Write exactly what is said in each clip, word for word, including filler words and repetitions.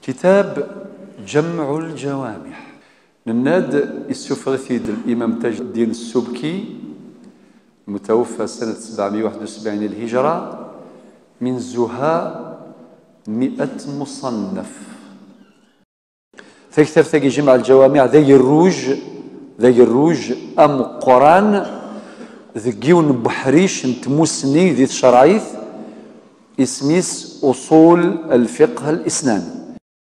كتاب جمع الجوامع نناد السفرثيد الإمام تاج الدين السبكي المتوفى سنة سبعمائة وواحد وسبعين الهجرة من زهاء مئة مصنف. فكتاب ثقي جمع الجوامع ذي الروج ذي الروج أم قرآن ذقيون بحريش نتموسني ذي الشرعيث اسميس أصول الفقه الإسلامي.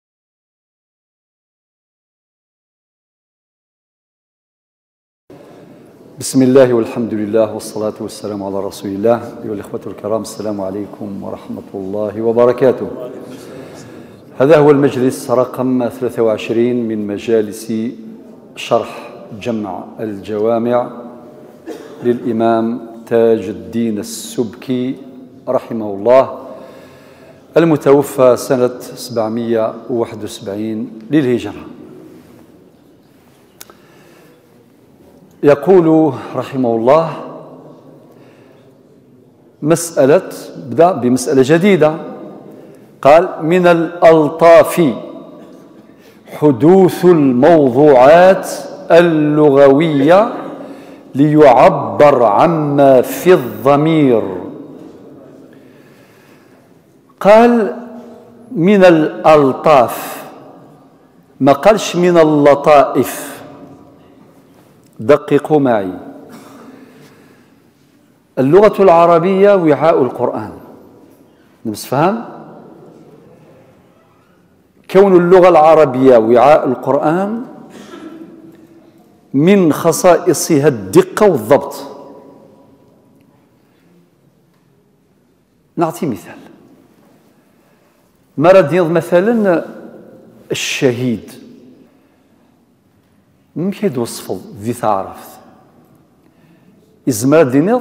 بسم الله والحمد لله والصلاة والسلام على رسول الله. أيها الإخوة الكرام، السلام عليكم ورحمة الله وبركاته. هذا هو المجلس رقم ثلاثة وعشرين من مجالس شرح جمع الجوامع للإمام تاج الدين السبكي رحمه الله المتوفى سنة سبعمائة وواحد وسبعين للهجرة. يقول رحمه الله مسألة، بدأ بمسألة جديدة، قال: من الألطاف حدوث الموضوعات اللغوية ليعبر عما في الضمير. قال من الألطاف، ما قالش من اللطائف. دققوا معي، اللغة العربية وعاء القرآن، نفهم كون اللغة العربية وعاء القرآن من خصائصها الدقة والضبط. نعطي مثال، مرة مثلا الشهيد ممكن يوصفه ذي تعرف إزمار دينيض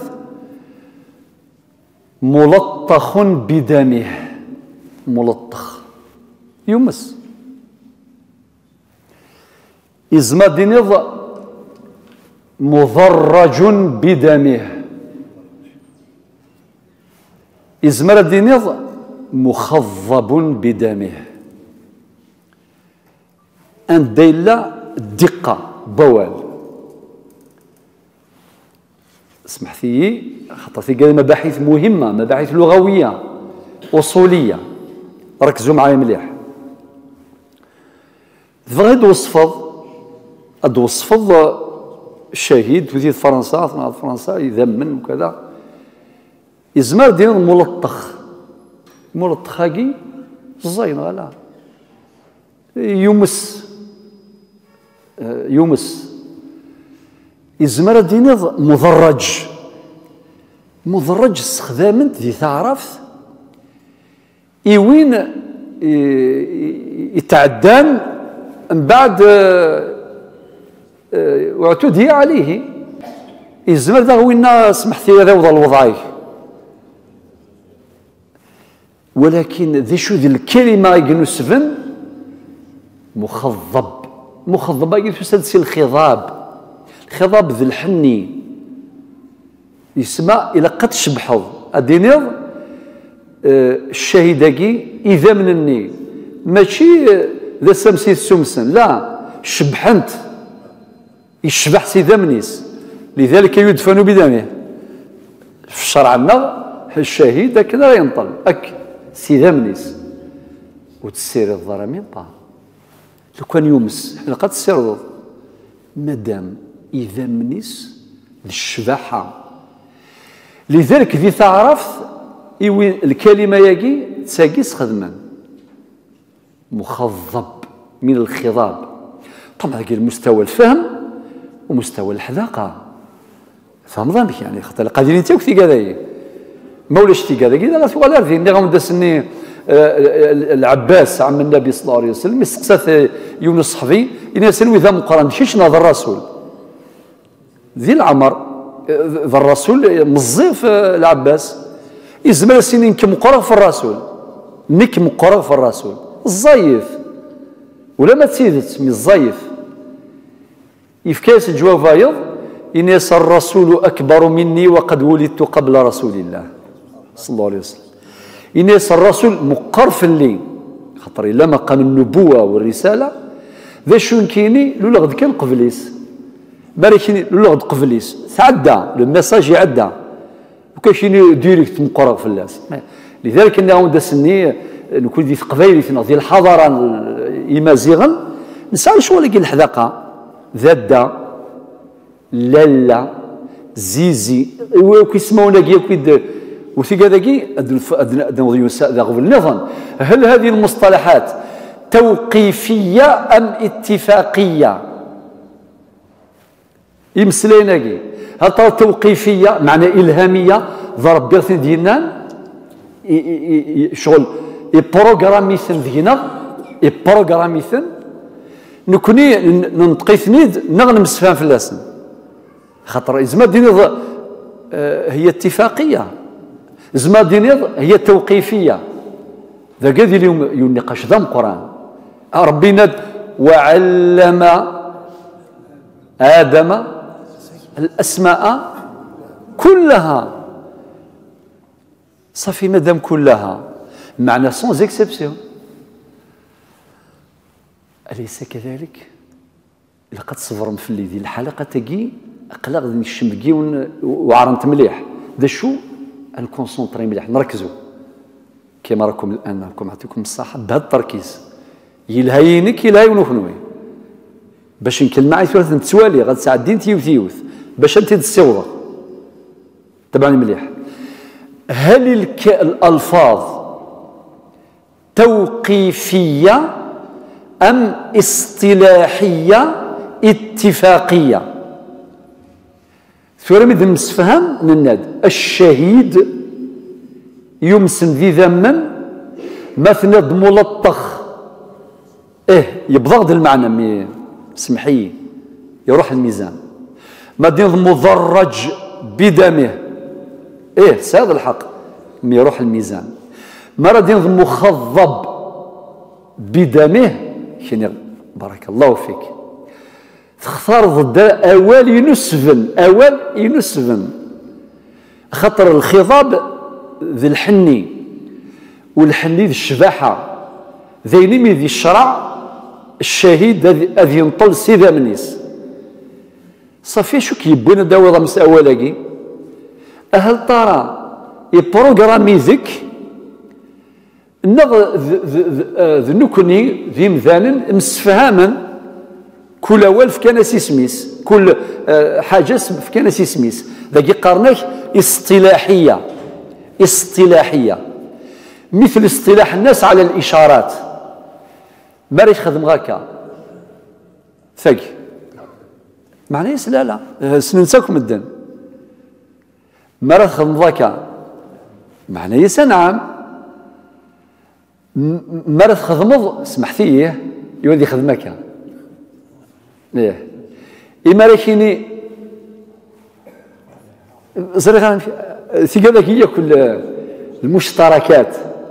ملطخ بدمه، ملطخ يمس. إزمار دينيض مضرج بدمه. إزمار دينيض مخضب بدمه. أن ديلا الدقة بوال. اسمح لي خاطر في قال مباحث مهمة، مباحث لغوية أصولية، ركزوا معايا مليح. تبغي توصفض توصفض الشهيد في فرنسا، في فرنسا يذمن وكذا. إزمار ديال ملطخ، ملطخ هاكي زين غلا يمس يمس. إزمار دينيض مضرج، مضرج استخدامنت ذي تعرف إيوين يتعدان من بعد واعتدي عليه. إزمار ذا وين سمحتي هذا وضع الوضعي، ولكن ذي شو ذي الكلمة ينسفن مخضب. مخضب هاي تسدسي الخضاب، الخضاب ذي الحني يسمى إلى قد شبحض أدينيض. الشهيد هاكي إذا منني ماشي ذا سمسي السمسن، لا شبحنت يشبح سيدا منيس، لذلك يدفن بدمه. في الشرع عندنا الشهيد هكذا ينطل أك سيدا منيس وتسير الظلامين طال. لو كان يمس حنا قد تسير مادام إذا منيس للشباحة. لذلك ذي تعرف إيوين الكلمة ياكي تساقيس خدما مخضب من الخضاب. طبعا كاين مستوى الفهم ومستوى الحذاقة، فهم ظنك يعني خاطر قادرين تاوك في كذا مولاش في كذا كذا لا تقول عارفين اللي غاهم داسني العباس عم النبي صلى الله عليه وسلم يسقسات يونس الصحفي إن سلوي ذا مقرن شيش ناظر الرسول ذي العمر ذا الرسول مزيف العباس يزمر سنين كمقرغ في الرسول، نك مقرغ في الرسول الزايف ولا ما تسيدت من الزايف يفكاس الجواب فايض إن الرسول أكبر مني وقد ولدت قبل رسول الله صلى الله عليه وسلم. إن الرسول مقر في اللي خاطر إلا مقام النبوة والرسالة ذا شو كيني لولا غد كان قبليس باركيني لولا غد قبليس تعدى لو ميساج يعدى وكايني ديريكت مقرر في الناس. لذلك انه داسني نكون دي قبايلي ديال الحضاره يمازيغا نسال شغل كي الحذاقه ذادا لالا زيزي وكيسمونا كي كيد وثي كذاكي ذا غبل النظام. هل هذه المصطلحات توقيفيه ام اتفاقيه؟ يمسلينا كي هل توقيفيه معنى الهاميه ضرب بيرثن ديالنا شغل يبروغراميثن ذينا يبروغراميثن نكوني ننطقي ثنيد نغنم السفان في اللسن خاطر زما دينيض هي اتفاقيه زما دينيض هي توقيفيه ذا قاعد اليوم ينقش ذا القران ربي ناد وعلم ادم الاسماء كلها صافي مادام كلها معنى سونز اكسبسيون. أليس كذلك؟ لقد صبرم في اللي ذي الحلقة تجي أقلا غادي نشمكي وعرنت مليح ذا شو نكونسونطري مليح نركزوا كما راكم الآن راكم نعطيكم الصحة بهذا التركيز يلهينك يلهي ونخنوي باش نكلم معي ثلاث نتوالي غاد ساعدين تيوث يوث باش انت تسوض تبعني مليح. هل الك... الألفاظ توقيفية أم اصطلاحية اتفاقية؟ ثورة مدن مسفهم من الناد الشهيد يمسن ذي ذما مثنى ملطخ إيه يبضغ المعنى مي سمحي يروح الميزان مدين مضرج بدمه إيه هذا الحق مي يروح الميزان مرة مخضب بدمه يعني بارك الله فيك تختار ضد أوال ينسفن أوال ينسفن خطر الخضاب ذي الحني والحني ذي الشباحة ذي من ذي الشرع الشهيد ذي ينطل سيدا منيس صافي شو كيبونا داوضة مس أولاكي أهل ترى يبروغرامي ذك نغ ذنكني ذي مذانا مسفهاما كل أول في كان سيسميس كل حاجة في كان سيسميس ذاك قرناك اصطلاحية اصطلاحية مثل اصطلاح الناس على الإشارات ما ريش خدم غاكا ثقي معناه لا لا سننساكم الدن ما راه خدم ذاكا معناه نعم ما راه خدمض سمحتيه يودي خدمك ايه إما راكيني صراحة في كذاك هي كل المشتركات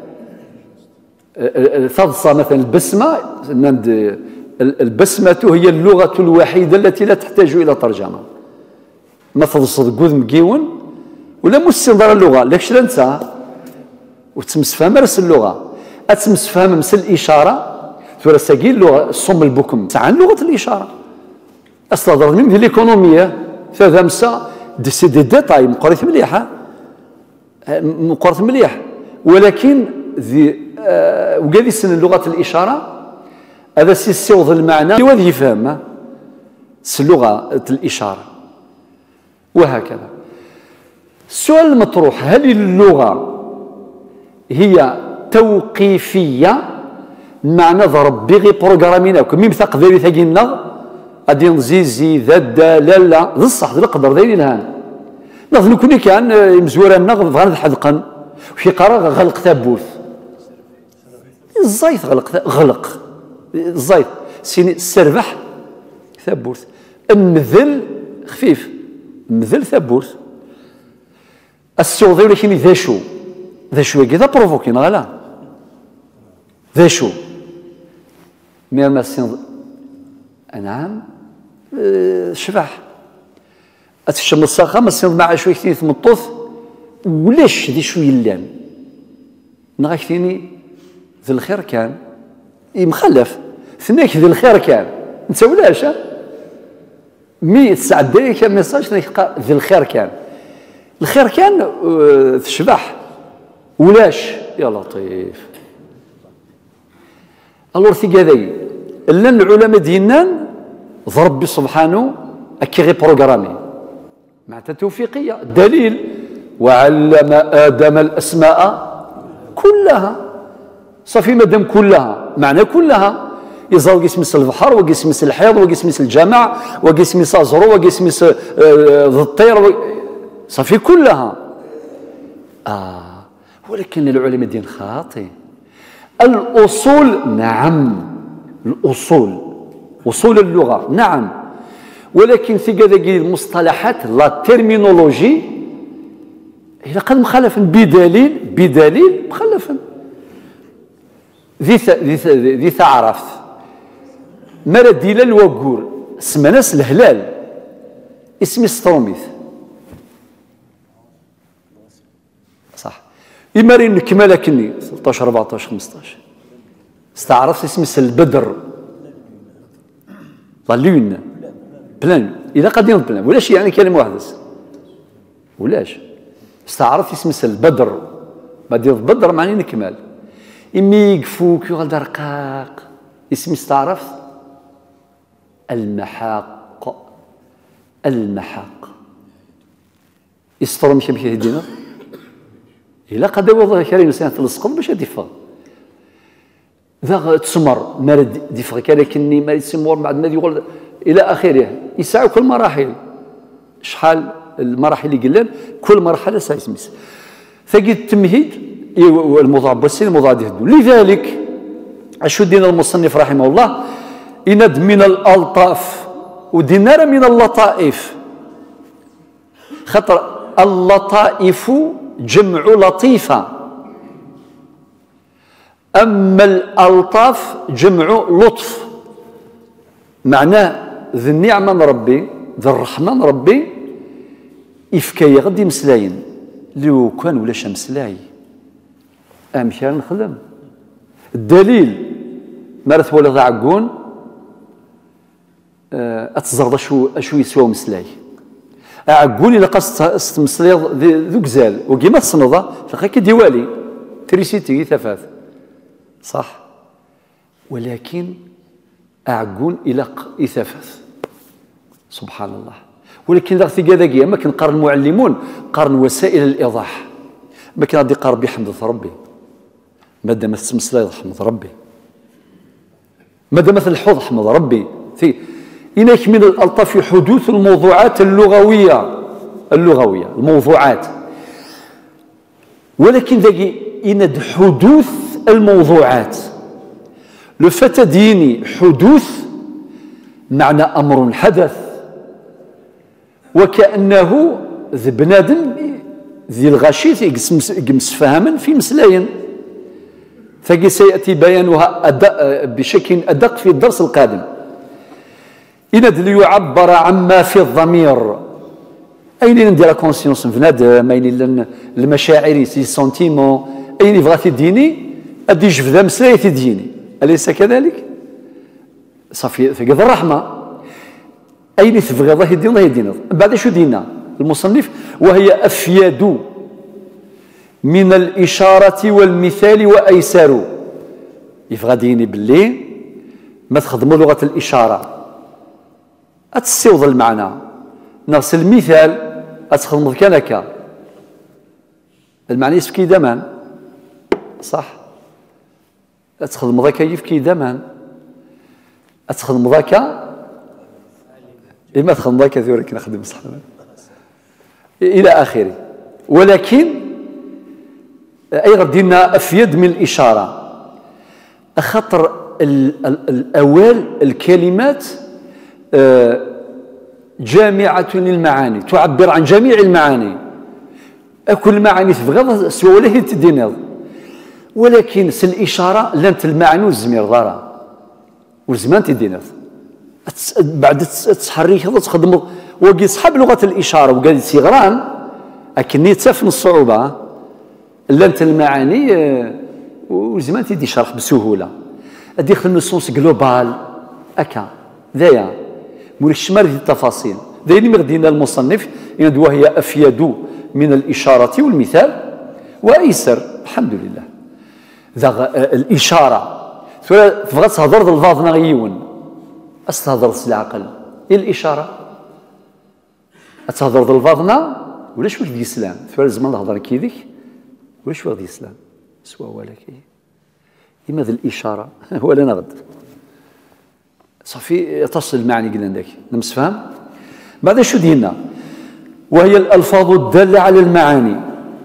الفضصة مثلا البسمة البسمة هي اللغة الوحيدة التي لا تحتاج إلى ترجمة ما تفضص قوذ مكيون ولا مستنظر اللغة لكش ننسى وتمسفهم رس اللغة أتمسفهم مثل الإشارة ثورة ساقي اللغة الصم البكم عن لغة الإشارة أستاذ من ذي الإيكونومية ثلاثة مسا دي سي دي ديتاي مقريت مليحة مقريت مليح ولكن ذي آه وقاذي سن لغة الإشارة هذا سي سيوض المعنى وذي يفهم لغة الإشارة وهكذا. السؤال المطروح هل اللغة هي توقيفية معنى ضرب بغي بروغرامينا كمي مثاق ذي ثقينا غادي نزيزي ذا لا لا ذا الصح ذا القدر ذا الهان نظن كوني كان مزورا نغض بغا نحذقا وشي قرار غلق ثابوث الزيت غلق غلق الزيت سيني السربح ثابوث المذل خفيف مذل ثابوث السوضي ولكن ذا شو ذا شو كذا بروفوكين غلا ذا شو مير ماسين نعم أه شبح أتشم الصاخة ماسين مع شوي كثير ثمطوث ولاش ذي شوي اللام نغا كثيني ذي الخير كان مخلف ثنيك ذي الخير كان انت ولاش مي تسعد لك ميساج ذي الخير كان الخير كان اه تشبح ولاش يا لطيف الور ثقة ذي لان العلماء ديالنا ضرب سبحانه اكي غي بروغرامي معناتها توفيقيه دليل وعلم ادم الاسماء كلها صافي مادام كلها معنى كلها يظهر قسم البحر وقسم الحيض وقسم الجمع وقسم الزرو وقسم الطير صافي كلها اه ولكن العلماء دين خاطئ الاصول نعم الاصول اصول اللغه نعم ولكن في كذا المصطلحات لا تيرمينولوجي اذا قد مخالفا بدليل بدليل مخالفا ذي ذي ذي تعرف مرة ديلال وقور سمناس الهلال اسمي ستروميث صح إمارين نكمل كني ثلاثة عشر أربعة عشر خمسة عشر استعرفت اسمي البدر لا لون بلان إذا قديم بلان ولاش يعني كلمة واحدة ولاش استعرفت اسمي البدر بعد بدر معني نكمل إمي يقفوك يغلد رقاق اسمي استعرفت المحاق المحاق يسطروا مشي مشي يدينا إلا قد وضع كريم سنة السقط باش يدفع ذا تسمر مارد دفع كلكني مارد تسمر بعد ما يقول إلى آخره يسعى كل مراحل شحال المراحل اللي قلنا كل مرحلة سايسميس فقد التمهيد والموضوع بسيط الموضوع يهدو لذلك أشو دينا المصنف رحمه الله إند من الألطاف ودينار من اللطائف خطر اللطائف جمع لطيفة أما الألطاف جمع لطف معناه ذي النعمة من ربي ذي الرحمة من ربي إفكاية غدي مسلاين لو كان ولا شمسلاي أمشي نخدم الدليل مارث ولا ذا عقون أتزرد شو أشو يسوى مسلاي عقون إلا قصت استمسلي ذو قزال وكيما تصنضا تلقى ديوالي تريسيتي ثفاث صح ولكن أعقون إلى إثافث سبحان الله ولكن ذا ثقة ذاكية ما كان قارن المعلمون قارن وسائل الإيضاح ما كان غادي يقارن بحمد ربي مادام تسمسلا حمد ربي مادام الحوض حمد ربي في إنك من الألطاف حدوث الموضوعات اللغوية اللغوية الموضوعات ولكن ذاكي إن حدوث الموضوعات لفتى ديني حدوث معنى أمر حدث وكأنه ذي بنادم ذي الغشيث يقمس فهما في مسلاين فقي سيأتي بيانها أدق بشكل أدق في الدرس القادم إن ليعبر عما في الضمير أين ندير كونسيونس بنادم أين المشاعر سي سونتيمون أين بغات ديني أدي جفذا مسلاية ديني أليس كذلك؟ صافي فقد الرحمة أين تبغي الله يدين الله يدين بعد شو دينا المصنف وهي أفيد من الإشارة والمثال وأيسر يبغى ديني باللي ما تخدموا لغة الإشارة أتسيوض المعنى نفس المثال أتخدم كان هكا المعنى يسفكي دمان صح أتخدم ذاك يفكي دمان أتخدم ذاك إما تخدم ذاك ذورك نخدم صح إلى آخره ولكن أي غدينا أفيد من الإشارة أخطر الأوال الكلمات جامعة للمعاني تعبر عن جميع المعاني كل المعاني تبغى سوى ولا هي تدينيض ولكن سل الإشارة لانت المعنى والزمير ضارة والزمان تدينيض بعد تحريك تخدم وقي صحاب لغة الإشارة وقال صغران أكني تفن الصعوبة لانت المعاني والزمان تدي شرح بسهولة ادي يخدم لو سونس جلوبال هكا ذايا موريك الشمال في التفاصيل ذايا اللي مغدينا المصنف إن وهي افيد من الاشاره والمثال وايسر الحمد لله ذا الاشاره تبغى تهضر ضد الفاظ غيون استهضر العقل ايه الاشاره تهضر ضد الفاظنا ولاش واش دي الاسلام لازم نهضر كيديك ولاش واش دي الاسلام سوا ولكن لماذا الاشاره ولا نغد صافي تصل المعني قلنا ذاك نمسفهم بعد شو دينا وهي الالفاظ الداله على المعاني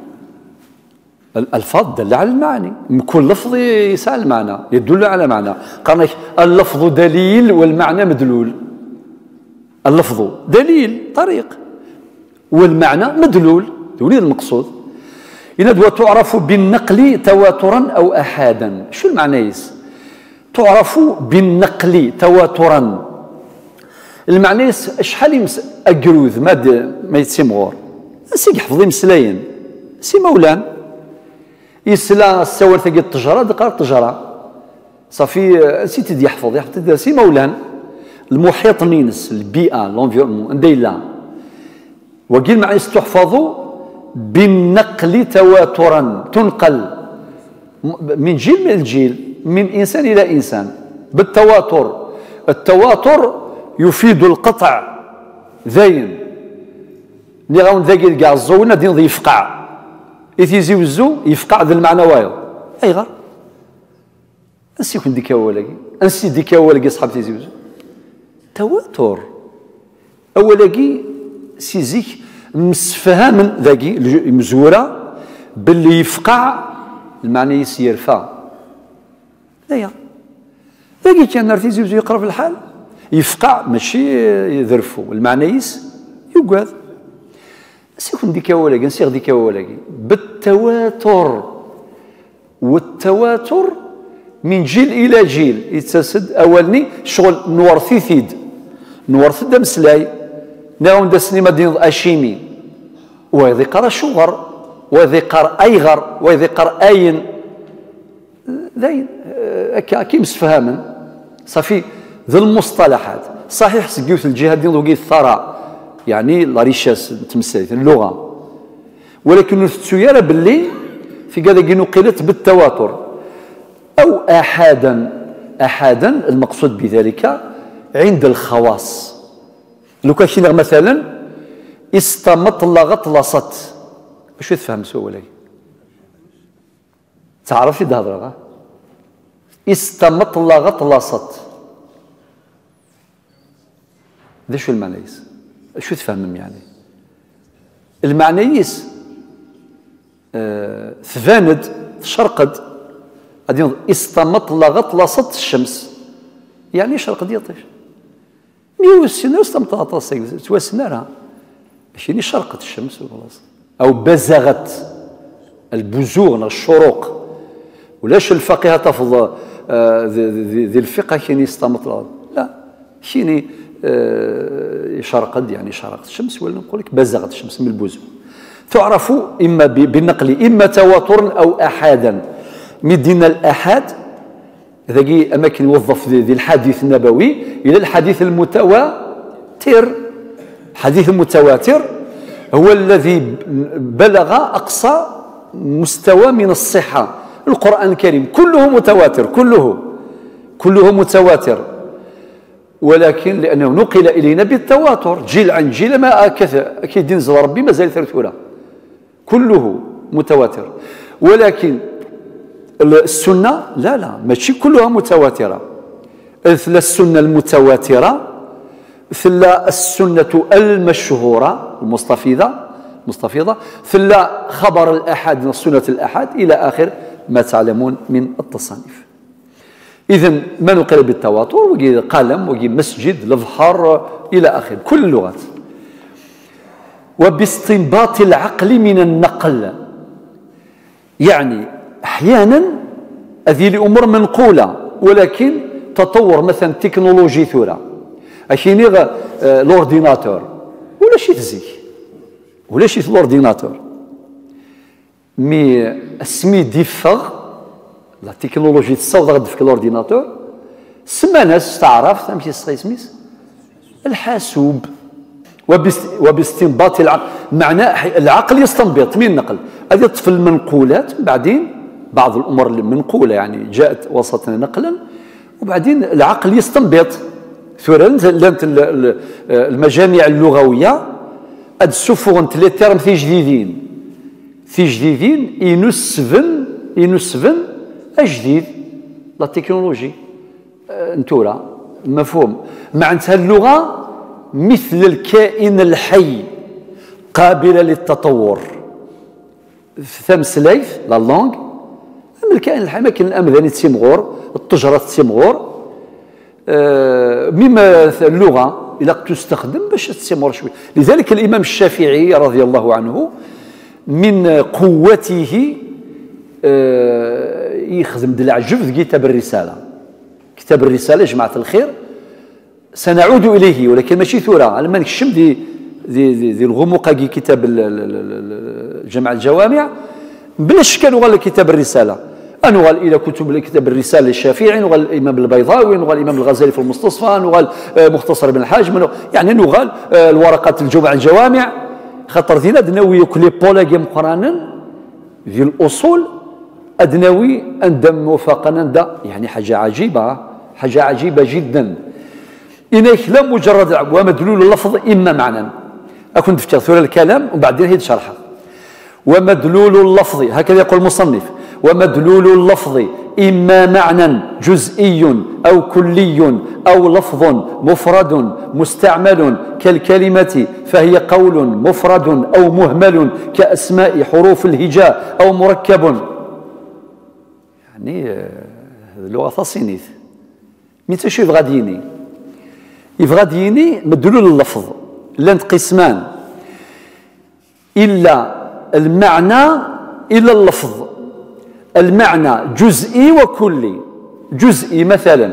الالفاظ الداله على المعاني كل لفظ يسعى المعنى يدل على معنى قال اللفظ دليل والمعنى مدلول اللفظ دليل طريق والمعنى مدلول يريد المقصود إذا تعرف بالنقل تواترا أو أحادا شو المعنيس تعرف بالنقل تواترا المعنيس شحال يمس أجروذ ما ما يتسمغور سي يحفظ مسلاين سي مولان يسلا السوار ثقي التجرة دقار التجرة صافي سي تدي يحفظ يحفظ سي مولان المحيط نينس البيئة لونفيرمون نديلا وقيل معنيس تحفظ بالنقل تواترا تنقل من جيل من الجيل من انسان الى انسان بالتواتر التواتر يفيد القطع ذاين اللي غاون ذاكي كاع الزونا دين يفقع يتيزي وزو يفقع ذا المعنى وايض اي غير انسي كون ديك اولاكي انسي ديك اولاكي صحاب تيزي وزو تواتر اولاكي سي زيك مسفهما ذاكي مزوره باللي يفقع المعنى يسير فا ذايا ذاكي كان نرتيزي وزو يقرا في الحال يفقع ماشي يذرفو المعنى يس يقعد سيكون ديك ولاكي نسيغ ديك ولاكي بالتواتر والتواتر من جيل الى جيل يتسد اولني شغل نورثي ثيد نورث دا مسلاي ناون دا سنيما دين اشيمي ويذكر شغر ويذكر ايغر ويذكر اين ذاين كي مسفهما صافي ذو المصطلحات صحيح سكيوت الجهاد دين ذوقي الثراء يعني لا ريشاس تمثلت اللغه ولكن السياره باللي في كذا نقلت بالتواتر او احادا احادا المقصود بذلك عند الخواص لو كان مثلا استمطلغت لصت واش تفهم سؤالي تعرف شي الهضره استمطلغت لصت ذا شو المعنيس شو تفهم يعني المعنيس آه ثفاند شرقد غادي استمطلغت لصت الشمس يعني شرقد يطيش ميو السنة استمطلغت لصت تواسنارها ماشي شرقت الشمس وخلاص او بزغت البزوغ الشروق ولاش الفقيه تفضل آه ذي الفقه كاين يستمطلغ لا شيني آه شرقد يعني شرقت الشمس ولا نقول لك بزغت الشمس من البزوغ تعرف اما بالنقل اما تواترا او احادا مدينا الاحاد ذاكي اماكن يوظف ذي الحديث النبوي الى الحديث المتواتر الحديث المتواتر هو الذي بلغ اقصى مستوى من الصحه القران الكريم كله متواتر كله كله متواتر ولكن لانه نقل الينا بالتواتر جيل عن جيل ما اكيد ينزل ربي مازال ثلاثه كله متواتر ولكن السنه لا لا ماشي كلها متواتره مثل السنه المتواتره مثل السنه المشهوره المستفيضه مستفيضه مثل خبر الاحاد من السنه الاحاد الى اخر ما تعلمون من التصانيف. اذا ما نقل بالتواتر وجي قلم وجي مسجد البحر الى اخره كل اللغات. وباستنباط العقل من النقل يعني احيانا هذه الامور منقوله ولكن تطور مثلا تكنولوجي ثوره اشيني لورديناتور ولا شي تزيك ولا شي لورديناتور مي اسمي ديفغ لا تكنولوجي تصاوب غد في لورديناتور سما ناس استعرفت أمشي سميس الحاسوب. وباستنباط العقل، معنى العقل يستنبط من النقل، هذه طفل المنقولات، بعدين بعض الأمور المنقولة يعني جاءت وسطنا نقلا، وبعدين العقل يستنبط. المجامع اللغوية اد سفغن لي تيرم في جديدين في جديدين ينسفن ينسفن اجديد لا تكنولوجي انتورا مفهوم. معناتها اللغة مثل الكائن الحي قابلة للتطور. ثم سلايف لا لونغ أما الكائن الحي، ما كاين الأمذني تيمغور، التجرة تيمغور، آه مما اللغة إلا تستخدم باش تسمر شوي. لذلك الإمام الشافعي رضي الله عنه من قوته آه يخدم د العجب في كتاب الرسالة. كتاب الرسالة يا جماعة الخير سنعود إليه، ولكن ماشي ثورة على ما نكشم دي دي دي, دي الغموقة كي كتاب جمع الجوامع بلا شك نغال كتاب الرسالة. نغال إلى كتب كتاب الرسالة الشافعي، نغال الإمام البيضاوي، نغال الإمام الغزالي في المستصفى، نغال مختصر ابن الحاج، يعني نغال الورقات الجمع الجوامع. خاطر دينا دناوي كلي بولاكي مقرانا في الأصول أدناوي أندم وفاقنا دا، يعني حاجة عجيبة، حاجة عجيبة جدا. إنك لا مجرد ومدلول اللفظ إما معنى، أكون تفسير الكلام وبعدين هي شرحه. ومدلول اللفظ هكذا يقول المصنف، ومدلول اللفظ إما معنى جزئي أو كلي أو لفظ مفرد مستعمل كالكلمة، فهي قول مفرد أو مهمل كأسماء حروف الهجاء أو مركب. يعني اللغة تصينيث متى شو يبغى ديني يبغى ديني مدلول اللفظ لان قسمان، إلا المعنى إلا اللفظ. المعنى جزئي وكلي. جزئي مثلا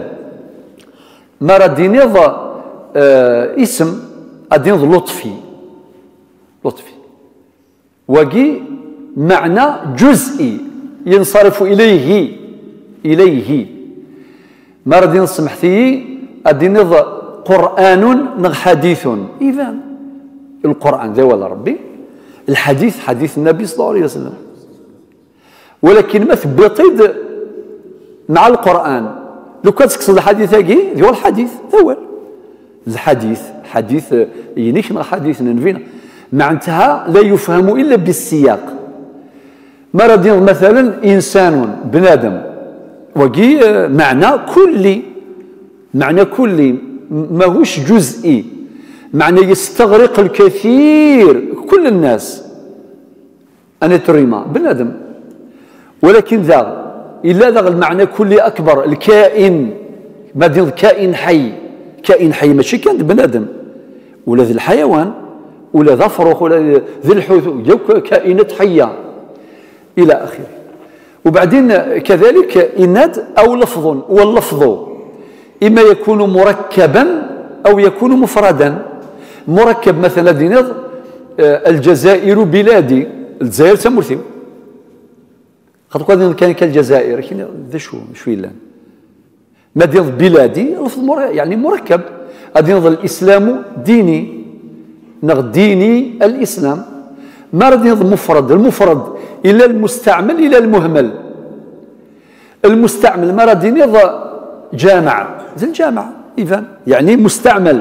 ما رديني ض آه اسم أدين لطفي لطفي وقي معنى جزئي ينصرف إليه إليه. ما ردين سمحتي أدين ض قرآن نغ حديث. إذا القرآن ذا ولا ربي، الحديث حديث النبي صلى الله عليه وسلم، ولكن ما ثبطيد مع القرآن. لو كان تقصد الحديث هاكي هو الحديث هو الحديث حديث ينيك مع حديث ننفينا معناتها لا يفهم إلا بالسياق. ما ردين مثلا إنسان بنادم وقي معنى كلي، معنى كلي ماهوش جزئي، معنى يستغرق الكثير كل الناس. أنا تريما بنادم، ولكن ذا إلا ذا المعنى كلي أكبر، الكائن ما دين كائن حي، كائن حي ماشي كان بنادم ولا ذي الحيوان ولا ذا فروخ ولا ذي الحوت، كائنات حية إلى آخره. وبعدين كذلك إناد أو لفظ، واللفظ إما يكون مركبا أو يكون مفردا. مركب مثلا ديناد الجزائر بلادي، الجزائر تمرثيو خاطر كان كان كالجزائر لكن ذا شو شوي لان ما دين بلادي لفظ يعني مركب. غادي نظل الاسلام ديني نغ ديني الاسلام. ما غادي نظل مفرد، المفرد الى المستعمل الى المهمل. المستعمل ما غادي نظل جامع زي الجامع اذا يعني مستعمل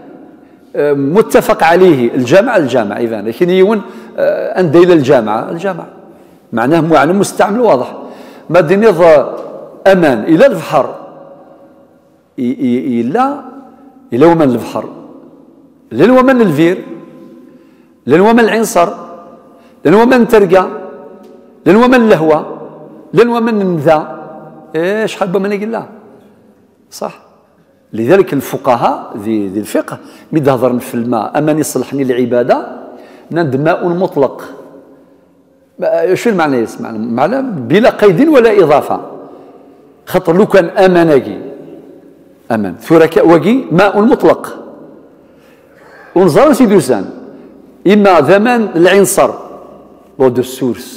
متفق عليه الجامع الجامع اذا، لكن يون اندى الى الجامعه الجامعه معناه معنى مستعمل واضح. ما دينيض امان الى البحر الى الى ومن البحر لين ومن الفير لين ومن العنصر لين ومن ترقى لين ومن الهوى لين ومن النذا. ايش حب من يقول لا صح. لذلك الفقهاء ذي ذي الفقه مدهضرن في الماء امان يصلحني العباده نند ماء مطلق. شو المعنى يسمع معنى بلا قيد ولا اضافه. خاطر لو كان امانكي امان ثورك وقي ماء مطلق. ونظر سيدي وسان اما ضمان العنصر لو دو سورس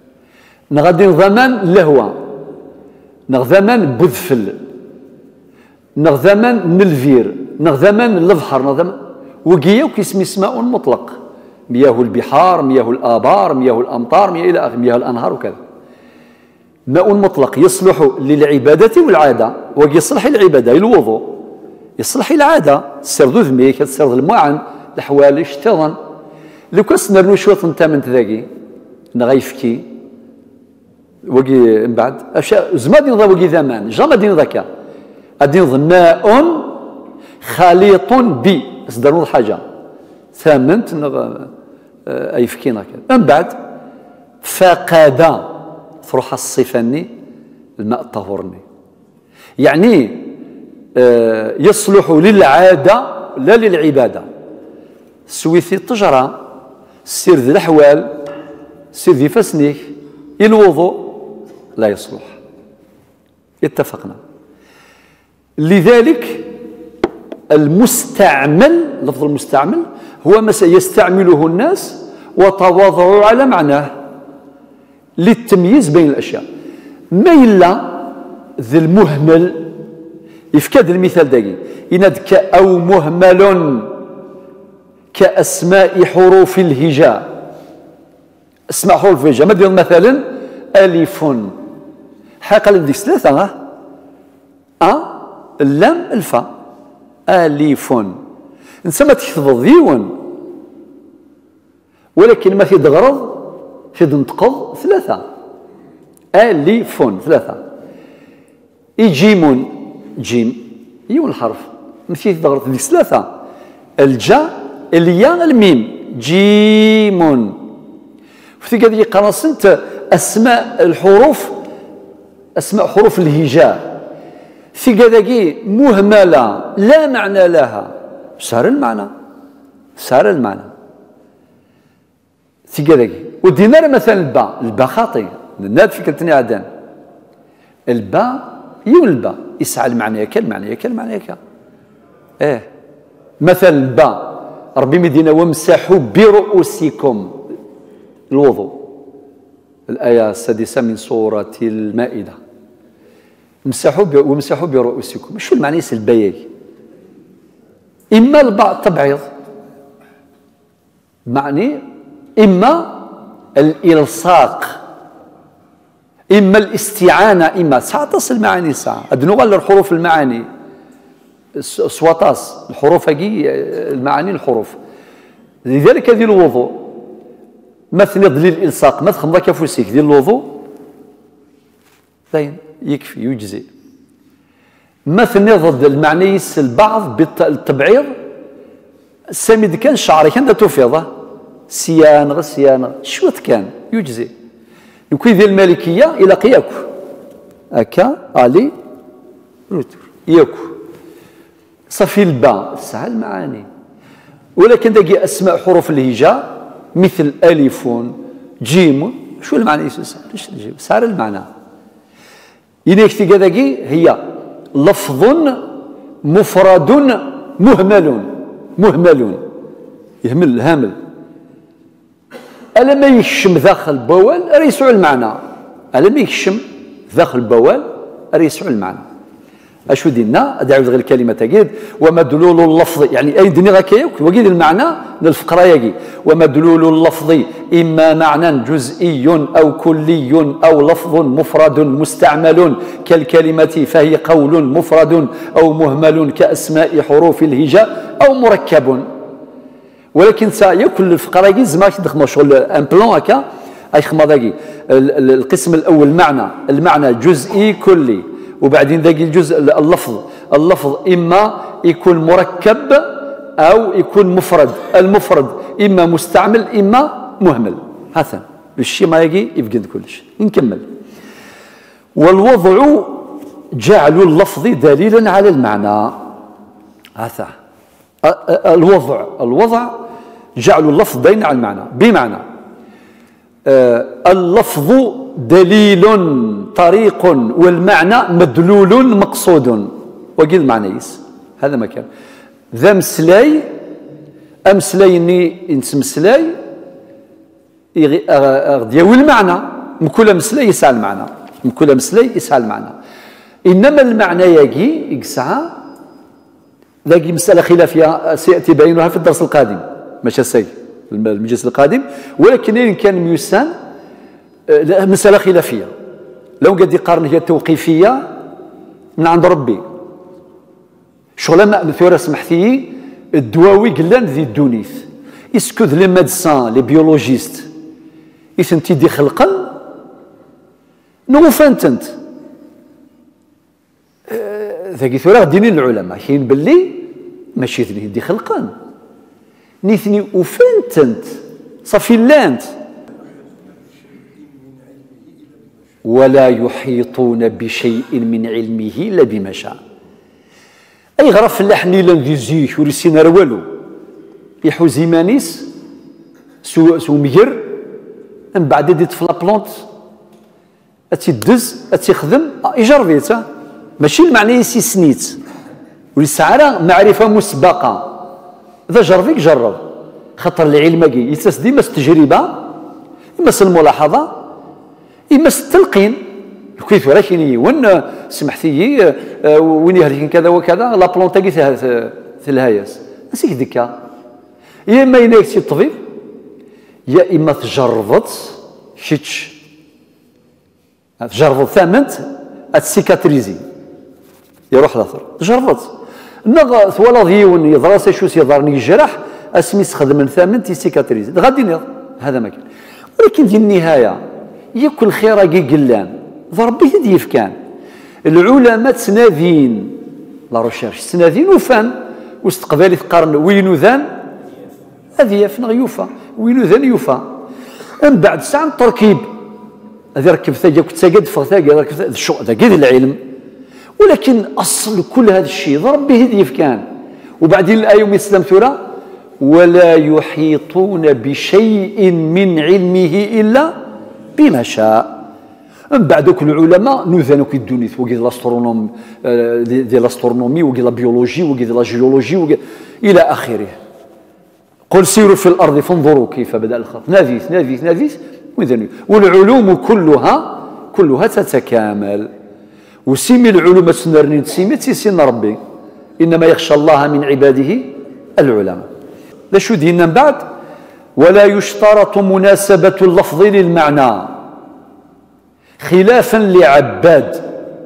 نغادي ضمان الهوى نغ ضمان بذفل نغذمان نلفير نغذمان البحر نغذمان وقيا وكيسمي اسماء مطلق، مياه البحار، مياه الآبار، مياه الأمطار، مياه إلى آخره، مياه الأنهار وكذا. ماء مطلق يصلح للعبادة والعادة، ويصلح العبادة الوضوء، يصلح العادة السرد ذميك السرد المعن الحوالي اشتضن لو كاس نرنو شويه نتا من تذاكي نغيفكي وقي من بعد اشياء زمادي نضا وقي ذمان جامد ذاك ادي ماء خليط بي صدروا الحاجه ثامنت اي فكينا كذا من بعد فقد تروح الصفني الماء الطهورني يعني آه يصلح للعاده لا للعباده. سويثي التجره سير ذي الاحوال سير ذي فسنيك الوضوء لا يصلح. اتفقنا. لذلك المستعمل لفظ المستعمل هو ما يستعمله الناس وتواضعوا على معناه للتمييز بين الاشياء. ما إلا ذي المهمل يفكاد المثال داقي إنادك أو مهمل كأسماء حروف الهجاء. اسماء حروف الهجاء مثلا ألف حقا لديك ثلاثة أ اللام الفاء ألف نسمى تكتب ديون ولكن ما في دغرض في نتقض ثلاثة ألف ثلاثة إجيم جيم يون الحرف ماشي دغرض ديك ثلاثة الجاء الياء الميم جيم في هذه قراصنت أسماء الحروف أسماء حروف الهجاء في كذاكي مهملة لا معنى لها صار المعنى صار المعنى في كذاكي ودينا مثلا الباء الباء خاطئ ناد فكرتني عدان الباء يون الباء يسعى المعنى ياك المعنى ياك المعنى ياك اه مثلا الباء ربي مدينة وامسحوا برؤوسكم الوضوء الآية السادسة من سورة المائدة امسحوا وامسحوا برؤوسكم شو المعنى الباء إما الباء التبعيض معني إما الإلصاق إما الاستعانة إما ساعة تصل المعاني ساعة أدنو غير الحروف المعاني سواطاس الحروف هاكي المعاني الحروف لذلك هذه الوضوء مثل ضل الإلصاق ما تخمض كفوسيك ديال الوضوء زين يكفي يجزي مثل ضد المعني البعض بالتبعيض السميد كان شعري كان تفيضه سيان غير سيان شوت كان يجزي يكون ذي المالكية إلى قياكو هكا علي روتر ياكو صافي الباء سهل المعاني ولكن داكي أسماء حروف الهجاء مثل ألف جيم شو المعنى سهل المعنى ينكتي كذاكي هي لفظ مفرد مهمل مهمل يهمل الهامل ألا ما يكشم داخل البوال راه يسوع المعنى ألا ما يكشم داخل البوال راه يسوع المعنى اشو دينا ادعو غير الكلمه تاكيد ومدلول اللفظ يعني اي دني غاكيك وكيد المعنى للفقره ياكي ومدلول اللفظ اما معنى جزئي او كلي او لفظ مفرد مستعمل كالكلمه فهي قول مفرد او مهمل كاسماء حروف الهجاء او مركب ولكن سا ياكل الفقره ياكي زعما تخدم شغل ان بلون هكا اي خما داكي القسم الاول معنى المعنى جزئي كلي وبعدين ذاك الجزء اللفظ اللفظ إما يكون مركب أو يكون مفرد المفرد إما مستعمل إما مهمل هذا بالشيء ما يجي يفقد كلش نكمل والوضع جعل اللفظ دليلا على المعنى هذا الوضع الوضع جعل اللفظ دليلا على المعنى بمعنى آه اللفظ دليل طريق والمعنى مدلول مقصود وقيل المعنى يس هذا ما كان ذا مسلاي امسلايني انت مسلاي ديال المعنى مكل مسلاي يسعى المعنى مكل مسلاي يسعى المعنى انما المعنى يجي يسعى ذاك مسألة خلافية سيأتي بيانها في الدرس القادم، ماشي السي المجلس القادم، ولكن إن كان ميوسان مسألة خلافية. لو قد يقارن هي توقيفية من عند ربي شغل ما مثورة سمحتي الدواوي قلان ذي الدونيث اسكو لي ميدسان لي بيولوجيست إثنتي دي خلقا نو فانتنت ذاك ثورة ديني العلماء حين باللي ماشي ذني دي خلقا نيثني وفانتنت صافي لانت ولا يحيطون بشيء من علمه إلا بما شاء. أي غرف اللحني لن زيك ورسينا روالو يحوز إيمانيس سو سو مير من بعد ديت في لابلونت أتي دز أتي خدم يجربيت ماشي المعنى يسي سنيت ولسعرا معرفة مسبقة إذا جربيك جرب خطر العلم كي يتس ديما التجربة إما الملاحظة إما التلقين كيف راكيني وين سمحتي وين يهلكين كذا وكذا لا بلونتا كي في الهياس نسيك ديكا يا إما يناك سي الطبيب يا إما تجربت شيتش تجربت ثامنت السيكاتريزي يروح الاثر تجربت نغ ثوالا ديون يضرس شو يضرني الجرح اسمي خدم ثامن تي سيكاتريزي غادي هذا ما كان. ولكن في النهايه ياكل خير كي قلان ضربي تديف كان العلماء تنادين لا ريشيرش تنادين وفان واستقبالي تقارن وينو ذان اذياف نغيوفا وينو ذان يوفا من بعد ساعه تركيب هذا ركب ثاجا كنت ساقد فثاجا ركب الشغل هذا كذا العلم. ولكن اصل كل هذا الشيء ضرب به هديف كان. وبعدين الايه يسلم ثورة ولا يحيطون بشيء من علمه الا بما شاء. من بعد كل العلماء نوذانو كي الدونيث وكي الاسترونوم ديال الاسترونومي وكي لا بيولوجي وكي لا جيولوجي الى اخره. قل سيروا في الارض فانظروا كيف بدا الخلق ناذيث ناذيث ناذيث والعلوم كلها كلها تتكامل. وسيمي العلوم تسنرني تسيمي تسين ربي انما يخشى الله من عباده العلماء. لا شو دينا من بعد ولا يشترط مناسبة اللفظ للمعنى خلافا لعباد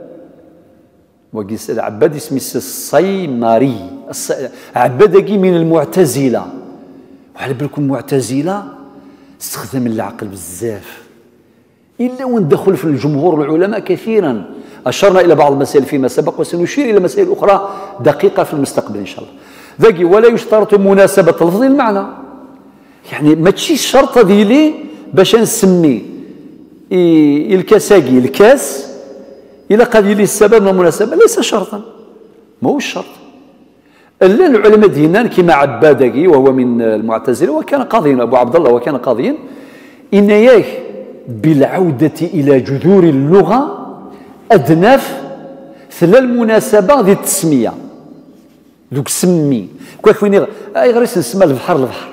وقيس العباد اسمه الصيماري عباد من المعتزلة وعلى بالكم معتزلة استخدم العقل بزاف إلا وندخل في الجمهور العلماء كثيرا. أشرنا إلى بعض المسائل فيما سبق وسنشير إلى مسائل أخرى دقيقة في المستقبل إن شاء الله. ذاكي ولا يشترط مناسبة لفظ المعنى يعني ما تشي الشرطة ديالي باش نسمي الكاساكي الكاس إلا قال لي السبب من المناسبة ليس شرطا ما هو الشرط. إلا العلماء دينان كما عبادكي وهو من المعتزلة وكان قاضيا أبو عبد الله وكان قاضيا إن ياك بالعودة إلى جذور اللغة أدناف ثلاث المناسبة ذي التسمية دوك سمي كويك وين أي غريس نسمى البحر البحر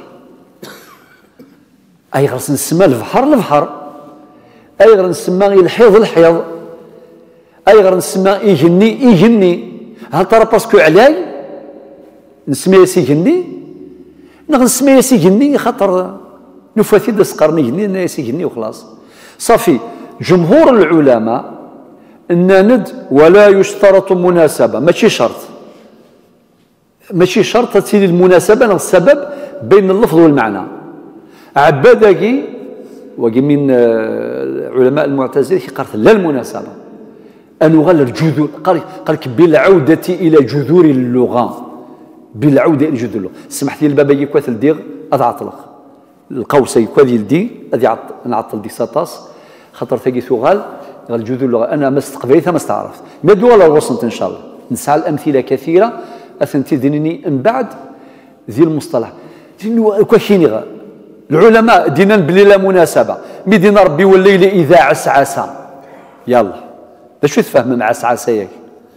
أي غريس نسمى البحر البحر أي غريس نسمى الحيض الحيض أي غريس نسمى إيجني إيجني هل ترى باسكو علاي نسمي سيجني نسمي سيجني خاطر نفاتي داس قرني جني سيجني وخلاص صافي. جمهور العلماء ان ند ولا يشترط مناسبه ماشي شرط ماشي شرط تسير المناسبه السبب بين اللفظ والمعنى. عبادكي وكي من علماء المعتزله قالت لا المناسبه ان غير الجذور قال لك بالعوده الى جذور اللغه بالعوده الى جذور اللغه. سمحت لي البابا يكوثل ديغ اضعطلق القوس يكوذل دي اذي نعطل دي ساتاس خاطر ثقي ثغال الجذور اللغه انا ما استقبلتها ما استعرفت ما ولا وصلت ان شاء الله. نسعى الامثله كثيره اثنتي دينني من بعد ذي المصطلح كوشيني العلماء دينا بلي لا مناسبه مدينا ربي والليل اذا عسعس يلا دا شو تفهم مع عسعس ياك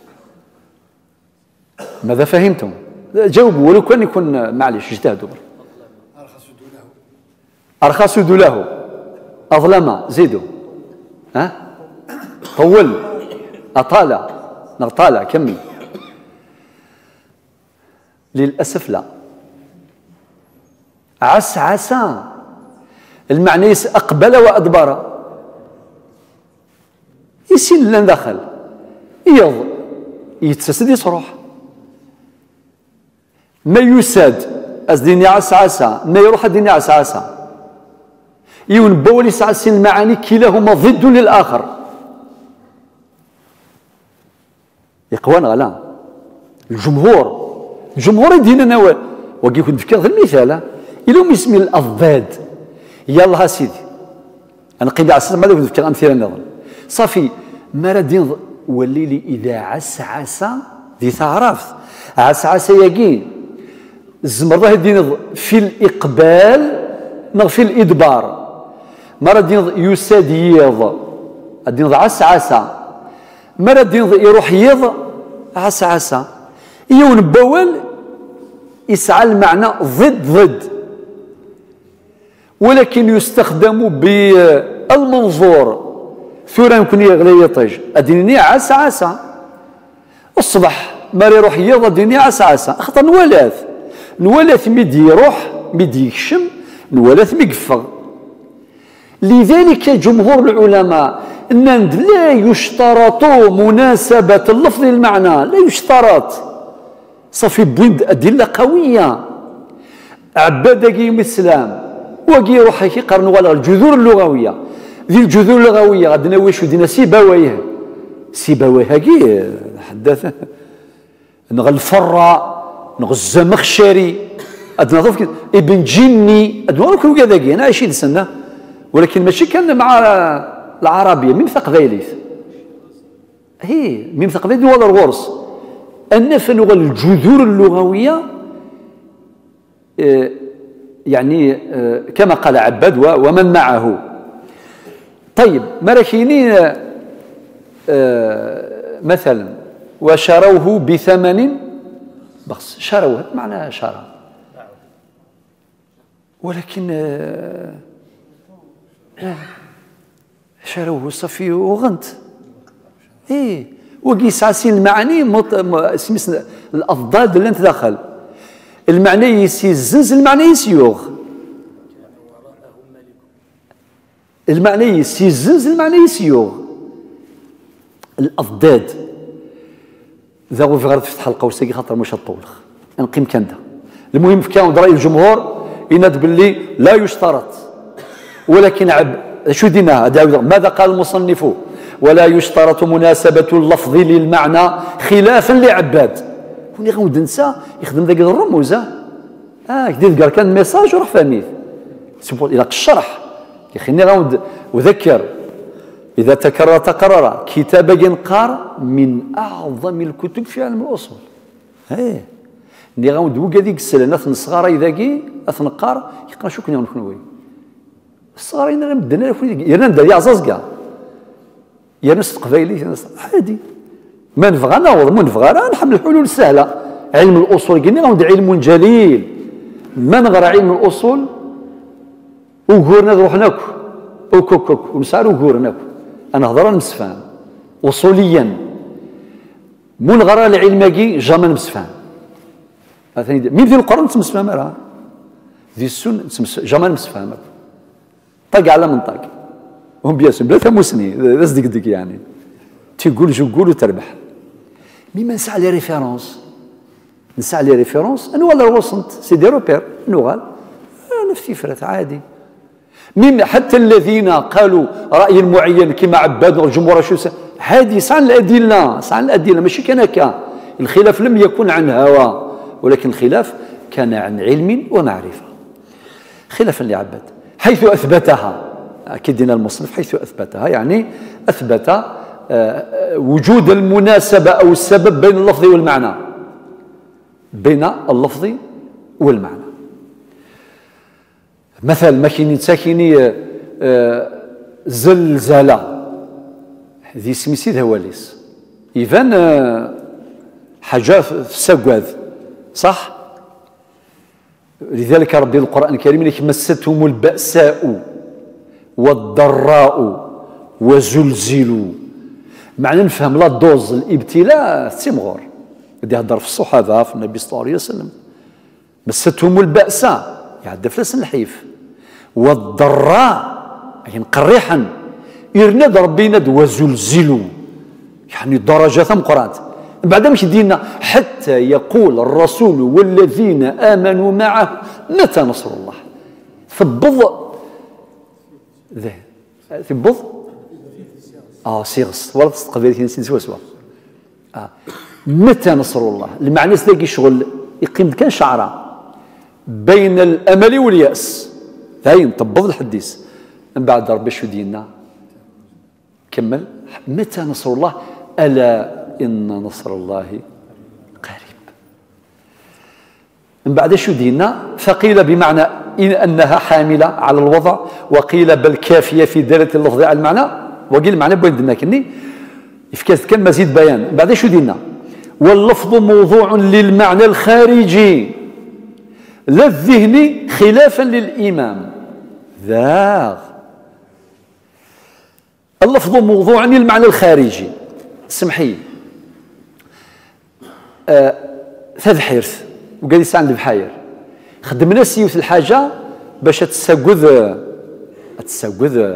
ماذا فهمتم؟ جاوبوا ولو كان يكون معليش اجتهدوا. أرخص له أظلم زيدوا ها طول أطال نغطال كمل للأسف لا. عس عسى المعنى يس أقبل وأدبر، يسين لن دخل يض يتسد يصروح. ما يساد أزديني عس عسى، ما يروح الدنيا عس عسى. يون بولي سعسين المعاني كلاهما ضد للآخر. يقوان غلا الجمهور الجمهور يدينا نوال وكي كنت فكر المثال إلهم اسم الأضداد. يلا سيدي أنا قيد عسى ماذا كنت فكر أمثلة نظر صافي ما ردين والليل إذا عس عسى دي تعرف عس عسى يجي الزمر دين في الإقبال نغ في الإدبار مرة دين يساد يض الدين عس عسى مرة دين يروح يض عس عسى يون بول يسعى المعنى ضد ضد، ولكن يستخدم بالمنظور ثورة يمكن يغلي يطيج الدنيا عسى عسى الصبح مرة يروح يض الدنيا عسى عسى خاطر نولاث نولاث ميدي يروح ميدي يكشم نولاث ميقفغ. لذلك جمهور العلماء أن لا يشترط مناسبة اللفظ للمعنى، لا يشترط صافي بويند أدلة قوية. عباد قيم الإسلام وقي يروح يقارنوا على الجذور اللغوية. ذي الجذور اللغوية غادنا واش ودينا سيبويه سيبويه هاكي حدث نغ الفراء نغ الزمخشري أدنا ضف ابن جني أدنا كل كذا كي أنا عايشين سنة، ولكن ماشي كان مع العربية من ثقفيليث هي من ثقفيليث ولا الغرس أن فنغ الجذور اللغوية يعني كما قال عباد ومن معه. طيب مراكينين مثلا وشروه بثمن بخس شروه معناها شرى، ولكن شروه صفي وغنت ايه وقيس عسين المعاني مط... اسمس الأضداد اللي انت دخل المعنى يسيزنز المعنى يسيوغ المعنى يسيزنز المعنى يسيوغ الأضداد ذا غو في غير تفتح القوسي خاطر مش الطولخ نقيم كان ده. المهم في كان رأي الجمهور يناد باللي لا يشترط، ولكن عب شو دينا ماذا قال المصنف؟ ولا يشترط مناسبة اللفظ للمعنى خلافا لعباد. وني غنود نسى يخدم ذاك الرموزه اه كدير قال كان ميساج وروح فهميه الى الشرح يا اخي. ني غنود وذكر اذا تكرر تقرر كتاب ينقار من اعظم الكتب في علم الاصول. ايه ني غنود وكاديك السلانه الصغار ذاكي اثنقار يقرا شو كنا نكونوا الصغارين انا مدنا يا ندا يا عزازكا يا ناس قبايلي عادي ما نبغى نعوض ما نبغى راه نحمل الحلول السهله. علم الاصول قلنا غنود علم جليل ما نغرى علم الاصول وقورنا نروح ناكل وكوكوك ونسعر وقورنا انا هضر نمسفان اصوليا مو نغرى العلم كي جاما نمسفان مين في القران تمسفان راه ذي السن جاما نمسفان طق على من طق هم بياسم بلا ثموسني لاس ديك ديك يعني تيقول جو قول وتربح. مي ما نسعى لي ريفيرونس نسعى لي ريفيرونس انا ولا وصلت سي دي روبير نوغال انا في فرات عادي. ميم حتى الذين قالوا راي معين كما عباد والجمهور شو هادي صان الادله صان الادله ماشي كان هكا. الخلاف لم يكن عن هوى ولكن الخلاف كان عن علم ومعرفه خلافا لعباد حيث اثبتها. اكيد دينا المصنف حيث اثبتها يعني اثبت وجود المناسبه او السبب بين اللفظ والمعنى بين اللفظ والمعنى. مثلا ما كاين ساكني زلزله هذه سميتي هواليس يبان حاجه في السكواذ صح. لذلك ربي القران الكريم مستهم الباساء والضراء وزلزلوا معنى نفهم لا دوز الابتلاء تيمغور غادي يهضر في الصحابه في النبي صلى الله عليه وسلم مستهم البأساء يعد فلس الحيف والضراء يعني قريحا إرناد ربي ند وزلزلوا يعني درجات مقرات بعد مش دينا حتى يقول الرسول والذين آمنوا معه متى نصر الله ثبض ذا ثبض اه سيغس ولا قبيله نسيت سوا سوا آه. متى نصر الله المعنى تلاقي شغل يقيم كان شعره بين الامل والياس هاي طبض الحديث من بعد ربي شو دينا كمل متى نصر الله الا ان نصر الله قريب من بعد شو دينا فقيل بمعنى إن أنها حاملة على الوضع وقيل بل كافية في دالة اللفظ على المعنى وقيل المعنى بوين دنا كني إفكاس كان مزيد بيان بعد شو دينا واللفظ موضوع للمعنى الخارجي لا الذهني خلافا للإمام ذاغ اللفظ موضوع للمعنى الخارجي سمحي آه ثلاث حيرث وقال يسعى عند البحاير خدمنا سيوث الحاجة باش تساقذ تساقذ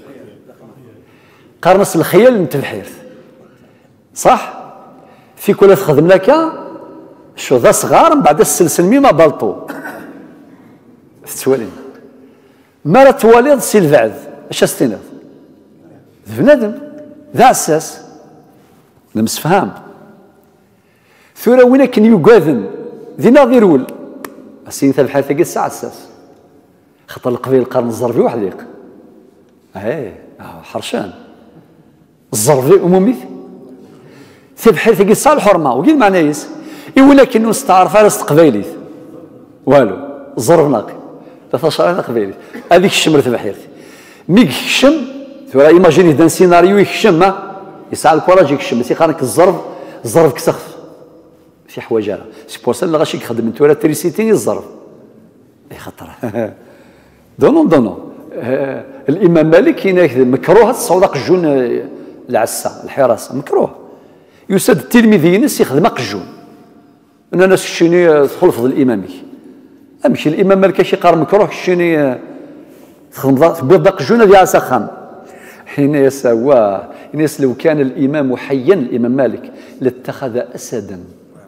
قارنص الخيال نت الحيرث صح في كل تخدم لك شو ذا صغار من بعد السلسل ميما بالطو تتوالين ما تواليض سي البعد اش استناد بنادم ذا اساس نمسفهام ثورة وين كان يقاذن ذي ناظر ول السين تاع الحياة تلقى الساعة اساس خطر القبيل القرن الزرفي وحديق ايه حرشان الزرفي عمومي ثي بحال تلقى الساعة الحرمة وقيل معناه يس اي ولكن نستعرف على قبيلي والو الزرف ناقي ثلاثة عشر قبيلي هذيك الشمرة تاع بحيرتي مي يكشم ثورة ايماجيني دان سيناريو يكشم ما يسعى الكوراج يكشم بس يقارنك الزرف الزرف كسخف في حوايجها سي بور سا لا غاشي يخدم من تورا تريسيتي الزرف اي خطر دونو دونو آه الامام مالك هنا مكروه تصعود قجون العسه الحراسه مكروه يسد التلميذ ينس يخدم قجون ان الناس شيني تدخل في الامامي امشي الامام مالك شي قار مكروه شيني تخدم بيض قجون ديال سخام حين يسوى الناس لو كان الامام حيا الامام مالك لاتخذ اسدا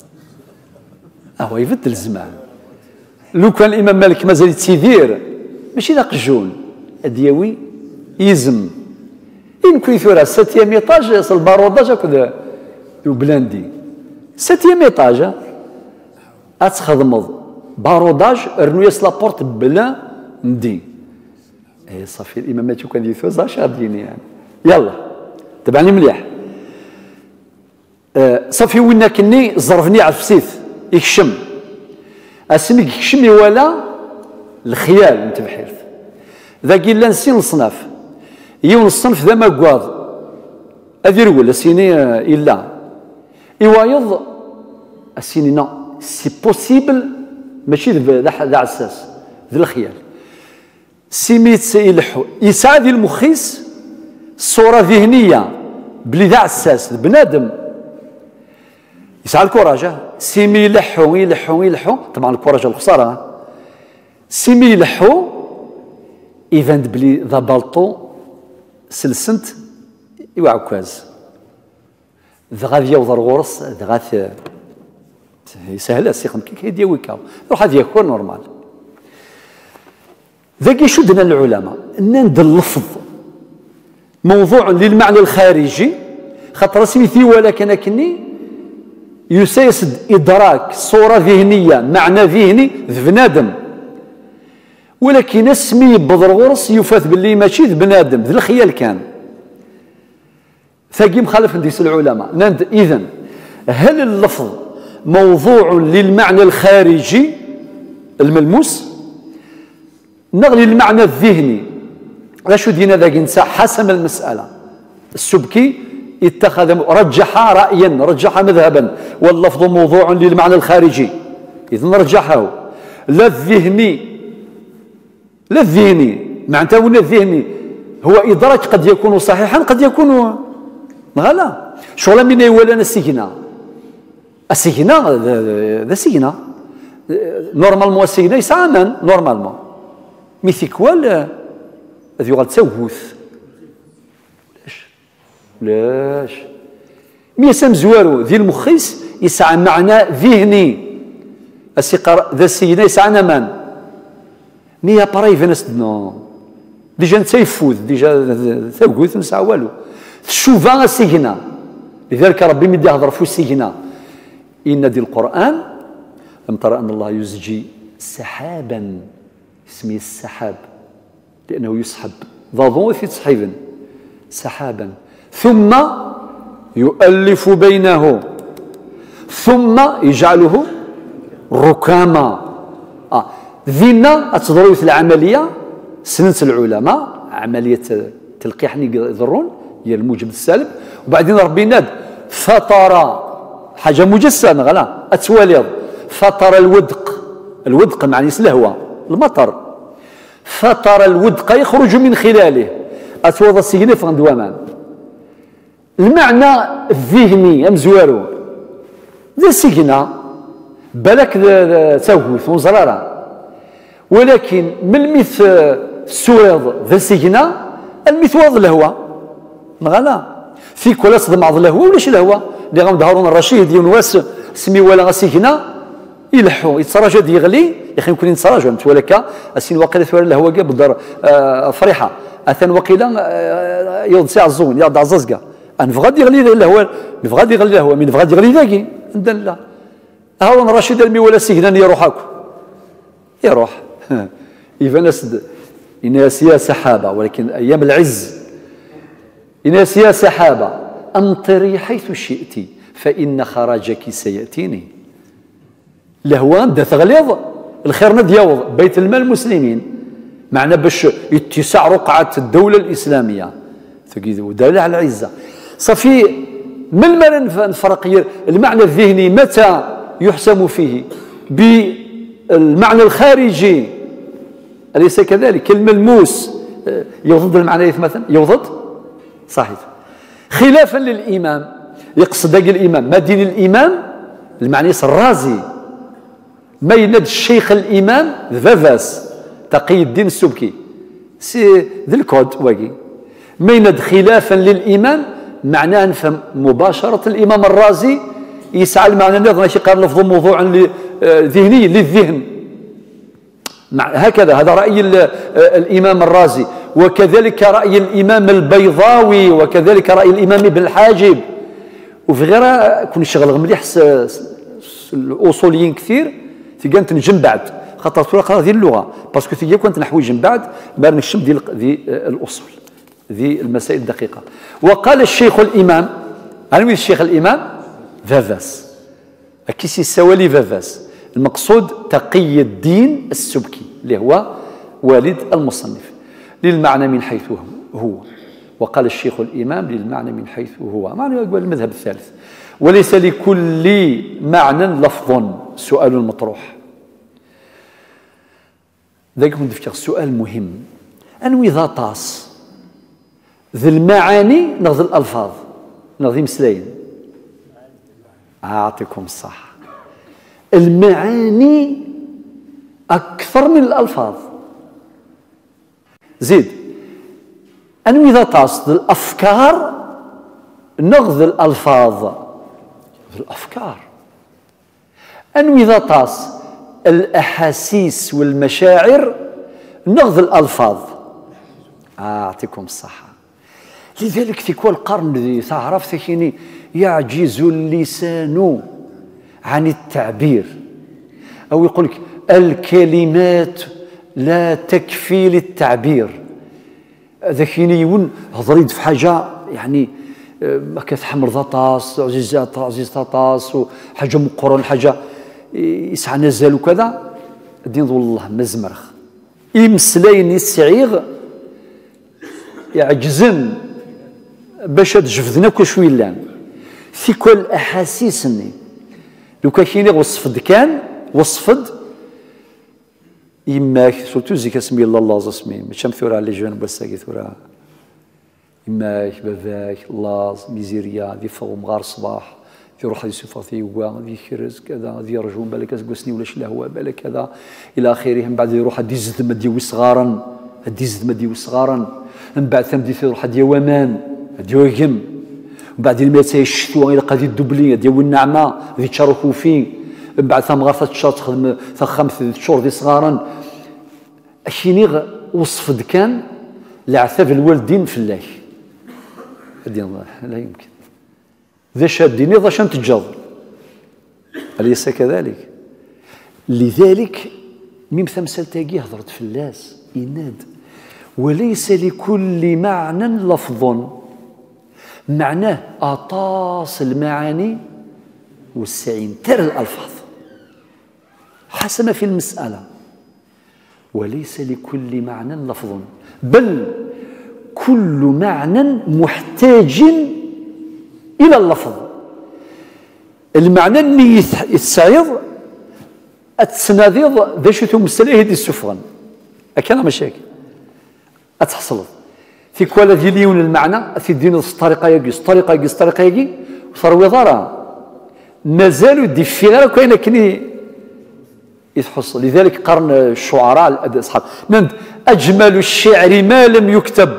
هو يبدل الزمان لو كان الامام مالك مازال يتسيدير ماشي لا قجون ادياوي يزم يمكن يثورا ساتيام ايطاج يصل الباروداج هكذا وبلاندي ساتيام ايطاج اتخدمض باروداج رنو يصل لابورت بلا ندي اي صافي الامام مالك كان يثور زا شاديني يعني يلا تبعني مليح أه صافي وين كني زرفني على الفسيث يكشم اسمي يكشم ولا الخيال انت بحيرت ذاك الا نسين الصناف يون الصنف ذا ما قواض هذه الاولى سيني الا ايوايض السيني نو سي بوسيبل ماشي ذا عساس ذا الخيال سيميت يلحو يساعد المخيس صوره ذهنيه بلي ذا عساس بنادم يسعى الكوراج سيمي يلحو يلحو يلحو طبعا الكوراج الخساره سيمي يلحو ايفان بلي ذا بالطو سلسنت ايوا عكاز ذا غادي يوضر غورس ذا غاث يسهل السيخم كي كيديا ويكاو روح هذا يكون نورمال ذاك يشدنا العلماء ند اللفظ موضوع للمعنى الخارجي خاطر سميتي ولكن كني يسيسد إدراك صورة ذهنية معنى ذهني بنادم ولكن اسمي بضرغرس يفات باللي ماشي بنادم ذي الخيال كان ثقي مخالف نديس العلماء نند إذن هل اللفظ موضوع للمعنى الخارجي الملموس نغلي المعنى الذهني راشو دينا ذاك نساء حسم المسألة السبكي اتخذ رجح رأيا رجح مذهبا واللفظ موضوع للمعنى الخارجي إذن رجحه لا الذهني لا الذهني معناته ولا الذهني هو إدراك قد يكون صحيحا قد يكون غلا شغل من ولا السجنة السجنة ذا سجنة نورمالمون السجن يسعى من نورمالمون مي ثيكوال هذي يغال تسوث لاش لاش مي سام زوارو ذي المخيس يسعى معنى ذهني السقر ذا السجن يسعى من مي ابراي فينس نو ديجا نتيفوذ ديجا تاوث نسعى والو تشوفا السجن لذلك ربي مدي يهضر في السجن إن دي القرآن لم ترى أن الله يزجي سحابا اسمه السحاب لأنه يسحب ضاضون في تصحيب سحابا ثم يؤلف بينه ثم يجعله ركاما آه. ذينا أتضروا في العملية سنة العلماء عملية تلقيح يضرون هي الموجب السالب وبعدين ربي ناد فطر حاجة مجسمة غلا أتواليض فطر الودق الودق معني الهواء المطر فطر الودق يخرج من خلاله أتوضى السجن فغندوامان المعنى الذهني أمزوارو ذا السجنة بالك توهث وزرارة ولكن من المث السويض ذا السجنة المثوض الهواء غلا في كل صدم عض الهواء ولاش الهواء اللي غنبدا هارون الرشيد ينواس سمي ولا سجنة يلحو يتسراجا يغلي يا اخي يمكن يتسراجا متولكا اسين واقيلا ثوال الهواء كاع بالدار آه فرحه اثن وقيلا آه يوض ساعه الزون يا عزازكا ان فغادي يغلي الهواء فغادي يغلي الهواء من فغادي يغلي ذاكي عندنا لا هارون الرشيد المي ولا سجنان يروح هاكو يروح يبان اسد الناس يا سحابه ولكن ايام العز الناس يا سحابه امطري حيث شئت فان خراجك سياتيني لهوان دا تغليظ الخير نديوض بيت المال المسلمين معنا باش يتسع رقعة الدولة الإسلامية ودولة على العزة صافي من المعنى نفرق المعنى الذهني متى يحسم فيه بالمعنى الخارجي أليس كذلك الملموس يوضد المعنى مثلا يوضد صحيح خلافا للإمام يقصد الإمام ما دين الإمام المعني الرازي ما يند الشيخ الإمام فافاس تقي الدين السبكي سي ذي الكود واقي ما يند خلافا للإمام معناه نفهم مباشرة الإمام الرازي يسعى المعنى ماشي قال لفظ موضوع ذهني للذهن هكذا هذا رأي الإمام الرازي وكذلك رأي الإمام البيضاوي وكذلك رأي الإمام ابن الحاجب وفي غيرها كون شغل مليح الأصوليين كثير تيجان تنجم بعد خاطر تقرا هذه اللغه باسكو تيجي كنت نحوي من بعد ما نشم ديال ذي الاصول ذي المسائل الدقيقه وقال الشيخ الامام هل الشيخ الامام فافاس كيسي سوالي فافاس المقصود تقي الدين السبكي اللي هو والد المصنف للمعنى من حيث هو وقال الشيخ الامام للمعنى من حيث هو معنى المذهب الثالث وليس لكل معنى لفظ سؤال مطروح ذاك نفتكر السؤال مهم أنو إذا طاس ذي المعاني نغذي الألفاظ نغذي مسلاين أعطيكم الصح المعاني أكثر من الألفاظ زيد أنو إذا طاس ذي الأفكار نغذي الألفاظ الأفكار أنو إذا طاس الأحاسيس والمشاعر نغذي الألفاظ أعطيكم الصحة لذلك في كل قرن ذي تعرف ثكيني يعجز اللسان عن التعبير أو يقول لك الكلمات لا تكفي للتعبير ذكيني يون هضريد في حاجة يعني ما كتحمر ذا طاس عزيز عزيز طاس وحاجه مقرن حاجه يسعى نزال وكذا دين ذو الله مزمرخ يمسلين السعيغ يعجزن باش تجفدنا كل شويه لان في كل احاسيسني لو كاين وصفد كان وصفد يماك سورتو زيك اسمي الله الله اسمي ماشي مثورة على جوان بساكي ثورة يماك باباك لاز ميزيريا دي فوق مغار الصباح يروح هذه صفاتي هو غادي يكرز كذا غادي يرجو من بالك اسكوسني ولا شلهوه بالك كذا الى اخره. من بعد يروح هادي الزدمه ديال صغارا هادي الزدمه ديال صغارا من بعد ثم دي يروح هادي ومان هادي ويهم من بعد الميت الشتوى الى قادي الدبلي ديال النعمه غادي تشاركوا فيه. من بعد ثم غير تشار تخدم خمس شهور ديال صغارا. اشيني وصف كان لعثاب الوالدين في الله هادي لا يمكن ذا شاديني ذا شان تجاض أليس كذلك؟ لذلك ميم ثمثال تاقي هضرت في اللاس إناد وليس لكل معنى لفظ معناه أطاس المعاني والسعين ترى الألفاظ حسب في المسألة. وليس لكل معنى لفظ بل كل معنى محتاج إلى اللفظ. المعنى اللي يتسعيض التسناذيض ذا شو تمثل هذه السفغان أكان مشاكل أتحصل في كوالا دياليون المعنى في الدين الطريقة يجي الطريقة يجي الطريقة يجي صار وزارة مازالوا دي في غير كاين كني يتحصل. لذلك قرن الشعراء الأدب أصحاب نند أجمل الشعر ما لم يكتب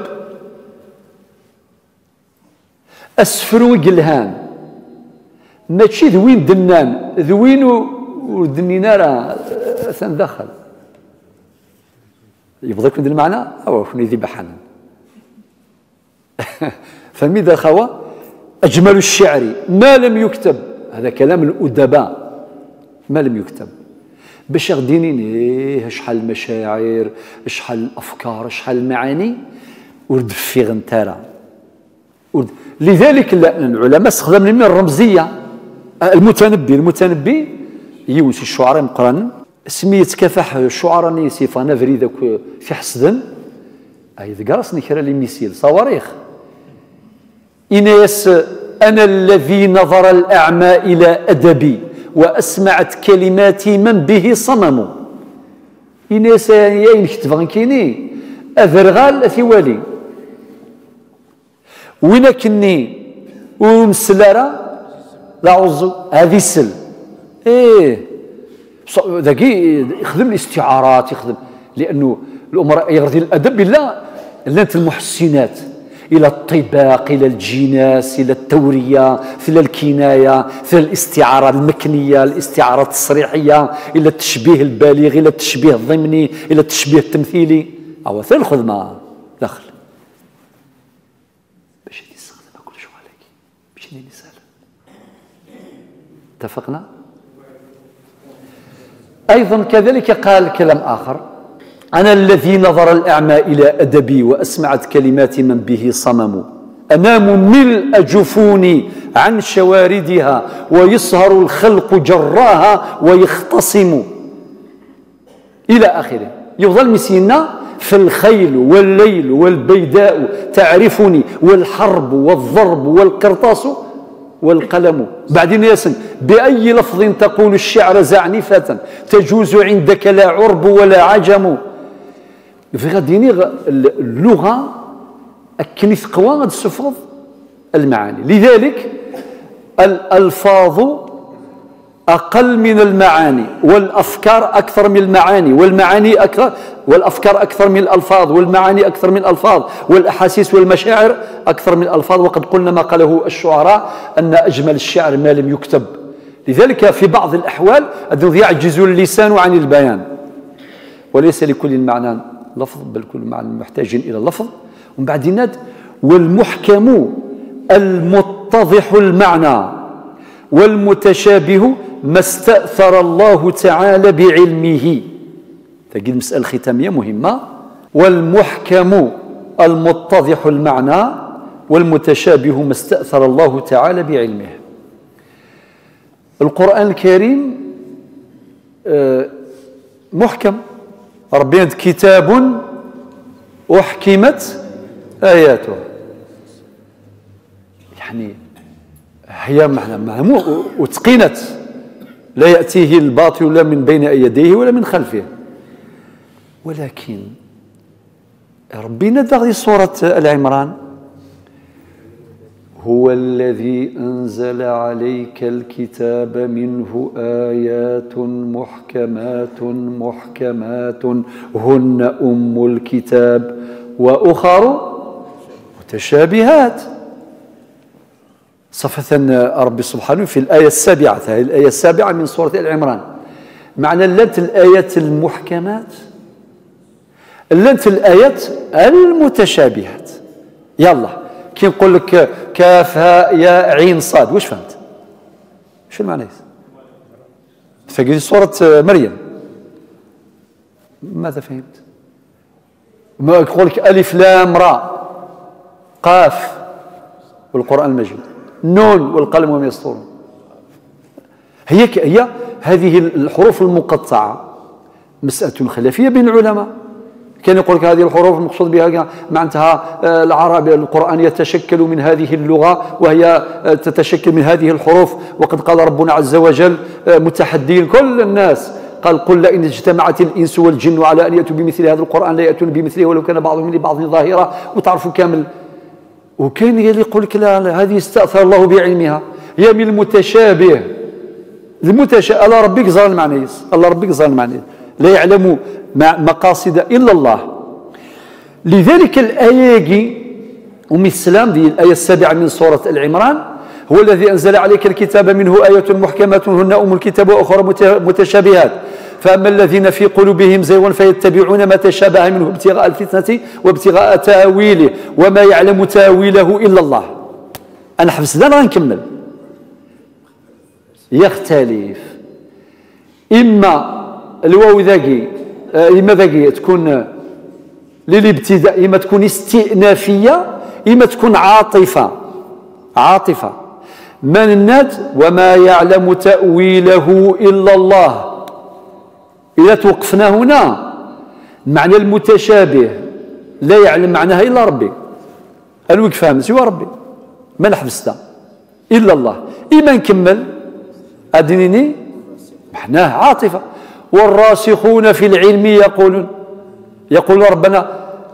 أسفرو قلهان ماشي ذوين دنان ذوين ودنينا راه سندخل يبغى يكون المعنى او شنو ذي بحنا فميدا خوا اجمل الشعر ما لم يكتب هذا كلام الادباء ما لم يكتب باش غدينين ايه شحال المشاعر شحال الافكار شحال المعاني ورد في غنتارا. لذلك العلماء استخدموا من الرمزيه المتنبي المتنبي يونسي الشعراء مقرن سميت كفاح الشعراء نيسي فانا فريدك في حسدن اي ذكرس نكرا لي ميسيل صواريخ إناس انا الذي نظر الاعمى الى ادبي واسمعت كلماتي من به صمم. إناس يا نكتب كيني اذرغال في والي وين كني ومسلارة لا عزو هذه السل ايه ذاكي يخدم الاستعارات يخدم لانه الامراء يغذي الادب الا لانت المحسنات الى الطباق الى الجناس الى التوريه الى الكنايه الى الاستعاره المكنيه الاستعاره التصريحيه الى التشبيه البالغ الى التشبيه الضمني الى التشبيه التمثيلي او ثل الخدمه داخل باش تستخدم كل شيء عليك باش نسال اتفقنا. أيضا كذلك قال كلام آخر أنا الذي نظر الأعمى إلى أدبي وأسمعت كلمات من به صمم أنام ملء جفوني عن شواردها ويسهر الخلق جراها ويختصم إلى آخره. يفضل مسينا في الخيل والليل والبيداء تعرفني والحرب والضرب والقرطاس والقلم. بعدين ياسن بأي لفظ تقول الشعر زعنفة تجوز عندك لا عرب ولا عجم. في غاديني اللغة أكني ثقوى غاد تسفرض المعاني. لذلك الألفاظ أقل من المعاني والأفكار أكثر من المعاني والمعاني أكثر والأفكار أكثر من الألفاظ والمعاني أكثر من الألفاظ والأحاسيس والمشاعر أكثر من الألفاظ. وقد قلنا ما قاله الشعراء أن أجمل الشعر ما لم يكتب. لذلك في بعض الأحوال يعجز اللسان عن البيان وليس لكل معنى لفظ بل كل معنى محتاج إلى اللفظ. ومن بعد ناد والمحكم المتضح المعنى والمتشابه ما استأثر الله تعالى بعلمه. تجد المسألة الختامية مهمة. والمحكم المتضح المعنى والمتشابه ما استأثر الله تعالى بعلمه. القرآن الكريم محكم ربنا كتاب أحكمت آياته يعني هي معنى وتقينت لا يأتيه الباطل لا من بين يديه ولا من خلفه. ولكن ربنا داغي سورة العمران هو الذي أنزل عليك الكتاب منه آيات محكمات محكمات هن أم الكتاب وأخر متشابهات. صفة ربي سبحانه في الآية السابعة، هذه الآية السابعة من سورة آل عمران. معنى اللت الآيات المحكمات، اللت الآيات المتشابهات. يلا كي نقول لك كاف هاء ياء عين صاد، واش فهمت؟ شو المعنى؟ فقيت سورة مريم ماذا فهمت؟ ما يقول لك ألف لام راء قاف والقرآن المجيد نون والقلم وما يسطرون. هي هي هذه الحروف المقطعة مسألة خلافية بين العلماء. كان يقول لك هذه الحروف المقصود بها معناتها العرب القرآن يتشكل من هذه اللغة وهي تتشكل من هذه الحروف، وقد قال ربنا عز وجل متحدين كل الناس، قال قل لئن اجتمعت الإنس والجن على أن يأتوا بمثل هذا القرآن لا يأتون بمثله ولو كان بعضهم لبعض ظاهرا، وتعرفوا كامل. وكان اللي يقول لك لا هذه استأثر الله بعلمها، هي من المتشابه. المتشابه الله ربك زار المعنيس، الله ربك زار المعنيس، لا يعلم مقاصد إلا الله. لذلك الآية أم السلام دي الآية السابعة من سورة العمران، هو الذي أنزل عليك الكتاب منه آيات محكمات هن أم الكتاب وأخرى متشابهات فأما الذين في قلوبهم زيغ فيتبعون ما تشابه منه ابتغاء الفتنة وابتغاء تاويله وما يعلم تاويله إلا الله. أنا حفظ لا نكمل. يختلف إما الواو ذاكي إما ذاكي تكون للابتداء، إما تكون استئنافية، إما تكون عاطفة. عاطفة من الناد وما يعلم تأويله إلا الله. إذا توقفنا هنا معنى المتشابه لا يعلم معناها إلا ربي. الوقف فهم سوى ربي ما نحبستا إلا الله. إما نكمل أدنيني معناه عاطفة. والراسخون في العلم يقولون يقول ربنا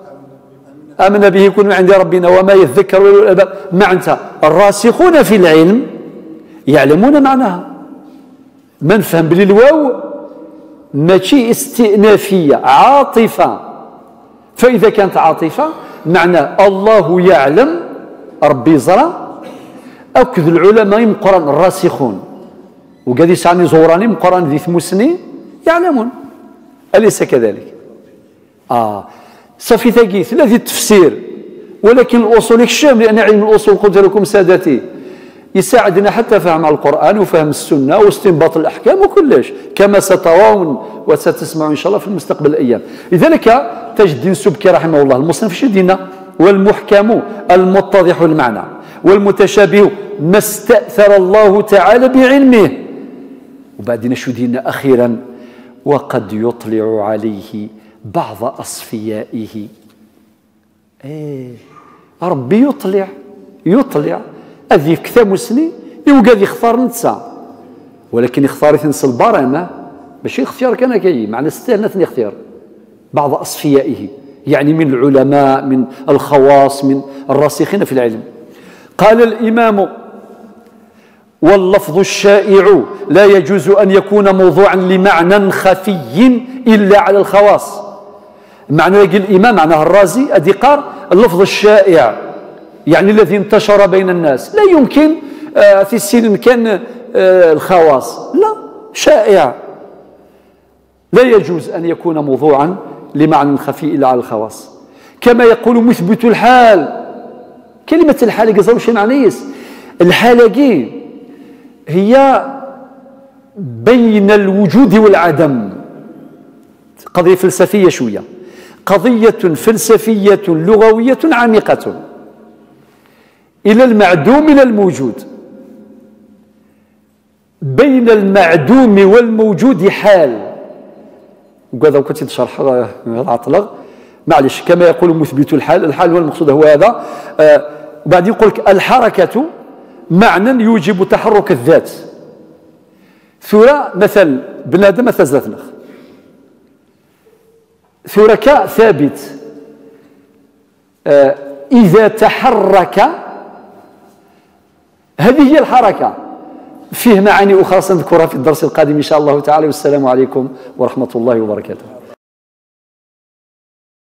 آمنا به كل من عند ربنا وما يذكر أولو الألباب. معناتها الراسخون في العلم يعلمون معناها. من فهم بلي الواو ماشي استئنافية، عاطفة. فإذا كانت عاطفة معنى الله يعلم ربي زرع أكد العلماء من القرآن الراسخون وقد يسعني زوراني من القرآن ذي ثمسني يعلمون. أليس كذلك؟ آه صافي ثقيث لا ذي التفسير ولكن الأصول الشام، لأن علم الأصول قلت لكم سادتي يساعدنا حتى فهم القرآن وفهم السنة واستنباط الأحكام وكلش كما سترون وستسمعون إن شاء الله في المستقبل الأيام. لذلك تجد الدين السبكي رحمه الله المصنف شدينا والمحكم المتضح المعنى والمتشابه ما استأثر الله تعالى بعلمه. وبعدين شو دينا أخيرا وقد يطلع عليه بعض أصفيائه. إيه ربي يطلع يطلع أذي كثام سني يوقع يختار نتسا، ولكن يختار ثنس البرامة ماشي اختيار كان كي معنى استهنثني اختيار بعض أصفيائه، يعني من العلماء من الخواص من الراسخين في العلم. قال الإمام واللفظ الشائع لا يجوز أن يكون موضوعا لمعنى خفي إلا على الخواص. معنى يقول الإمام معناه الرازي أدقار اللفظ الشائع يعني الذي انتشر بين الناس لا يمكن آه في السن كان آه الخواص، لا شائع لا يجوز أن يكون موضوعا لمعنى خفي إلا على الخواص. كما يقول مثبت الحال. كلمة الحال قصر شي معنيس الحالة هي بين الوجود والعدم، قضية فلسفية شوية، قضية فلسفية لغوية عميقة إلى المعدوم إلى الموجود. بين المعدوم والموجود حال. وكذا كنت تشرح هذا العطلق معلش. كما يقول مثبت الحال، الحال هو المقصود هو هذا. آه وبعدين يقول لك الحركة معنى يوجب تحرك الذات. ثرى مثل بنادم مثل ذاتنا ثركاء ثابت. آه إذا تحرك هذه هي الحركة. فيه معاني أخرى سنذكرها في الدرس القادم إن شاء الله تعالى، والسلام عليكم ورحمة الله وبركاته.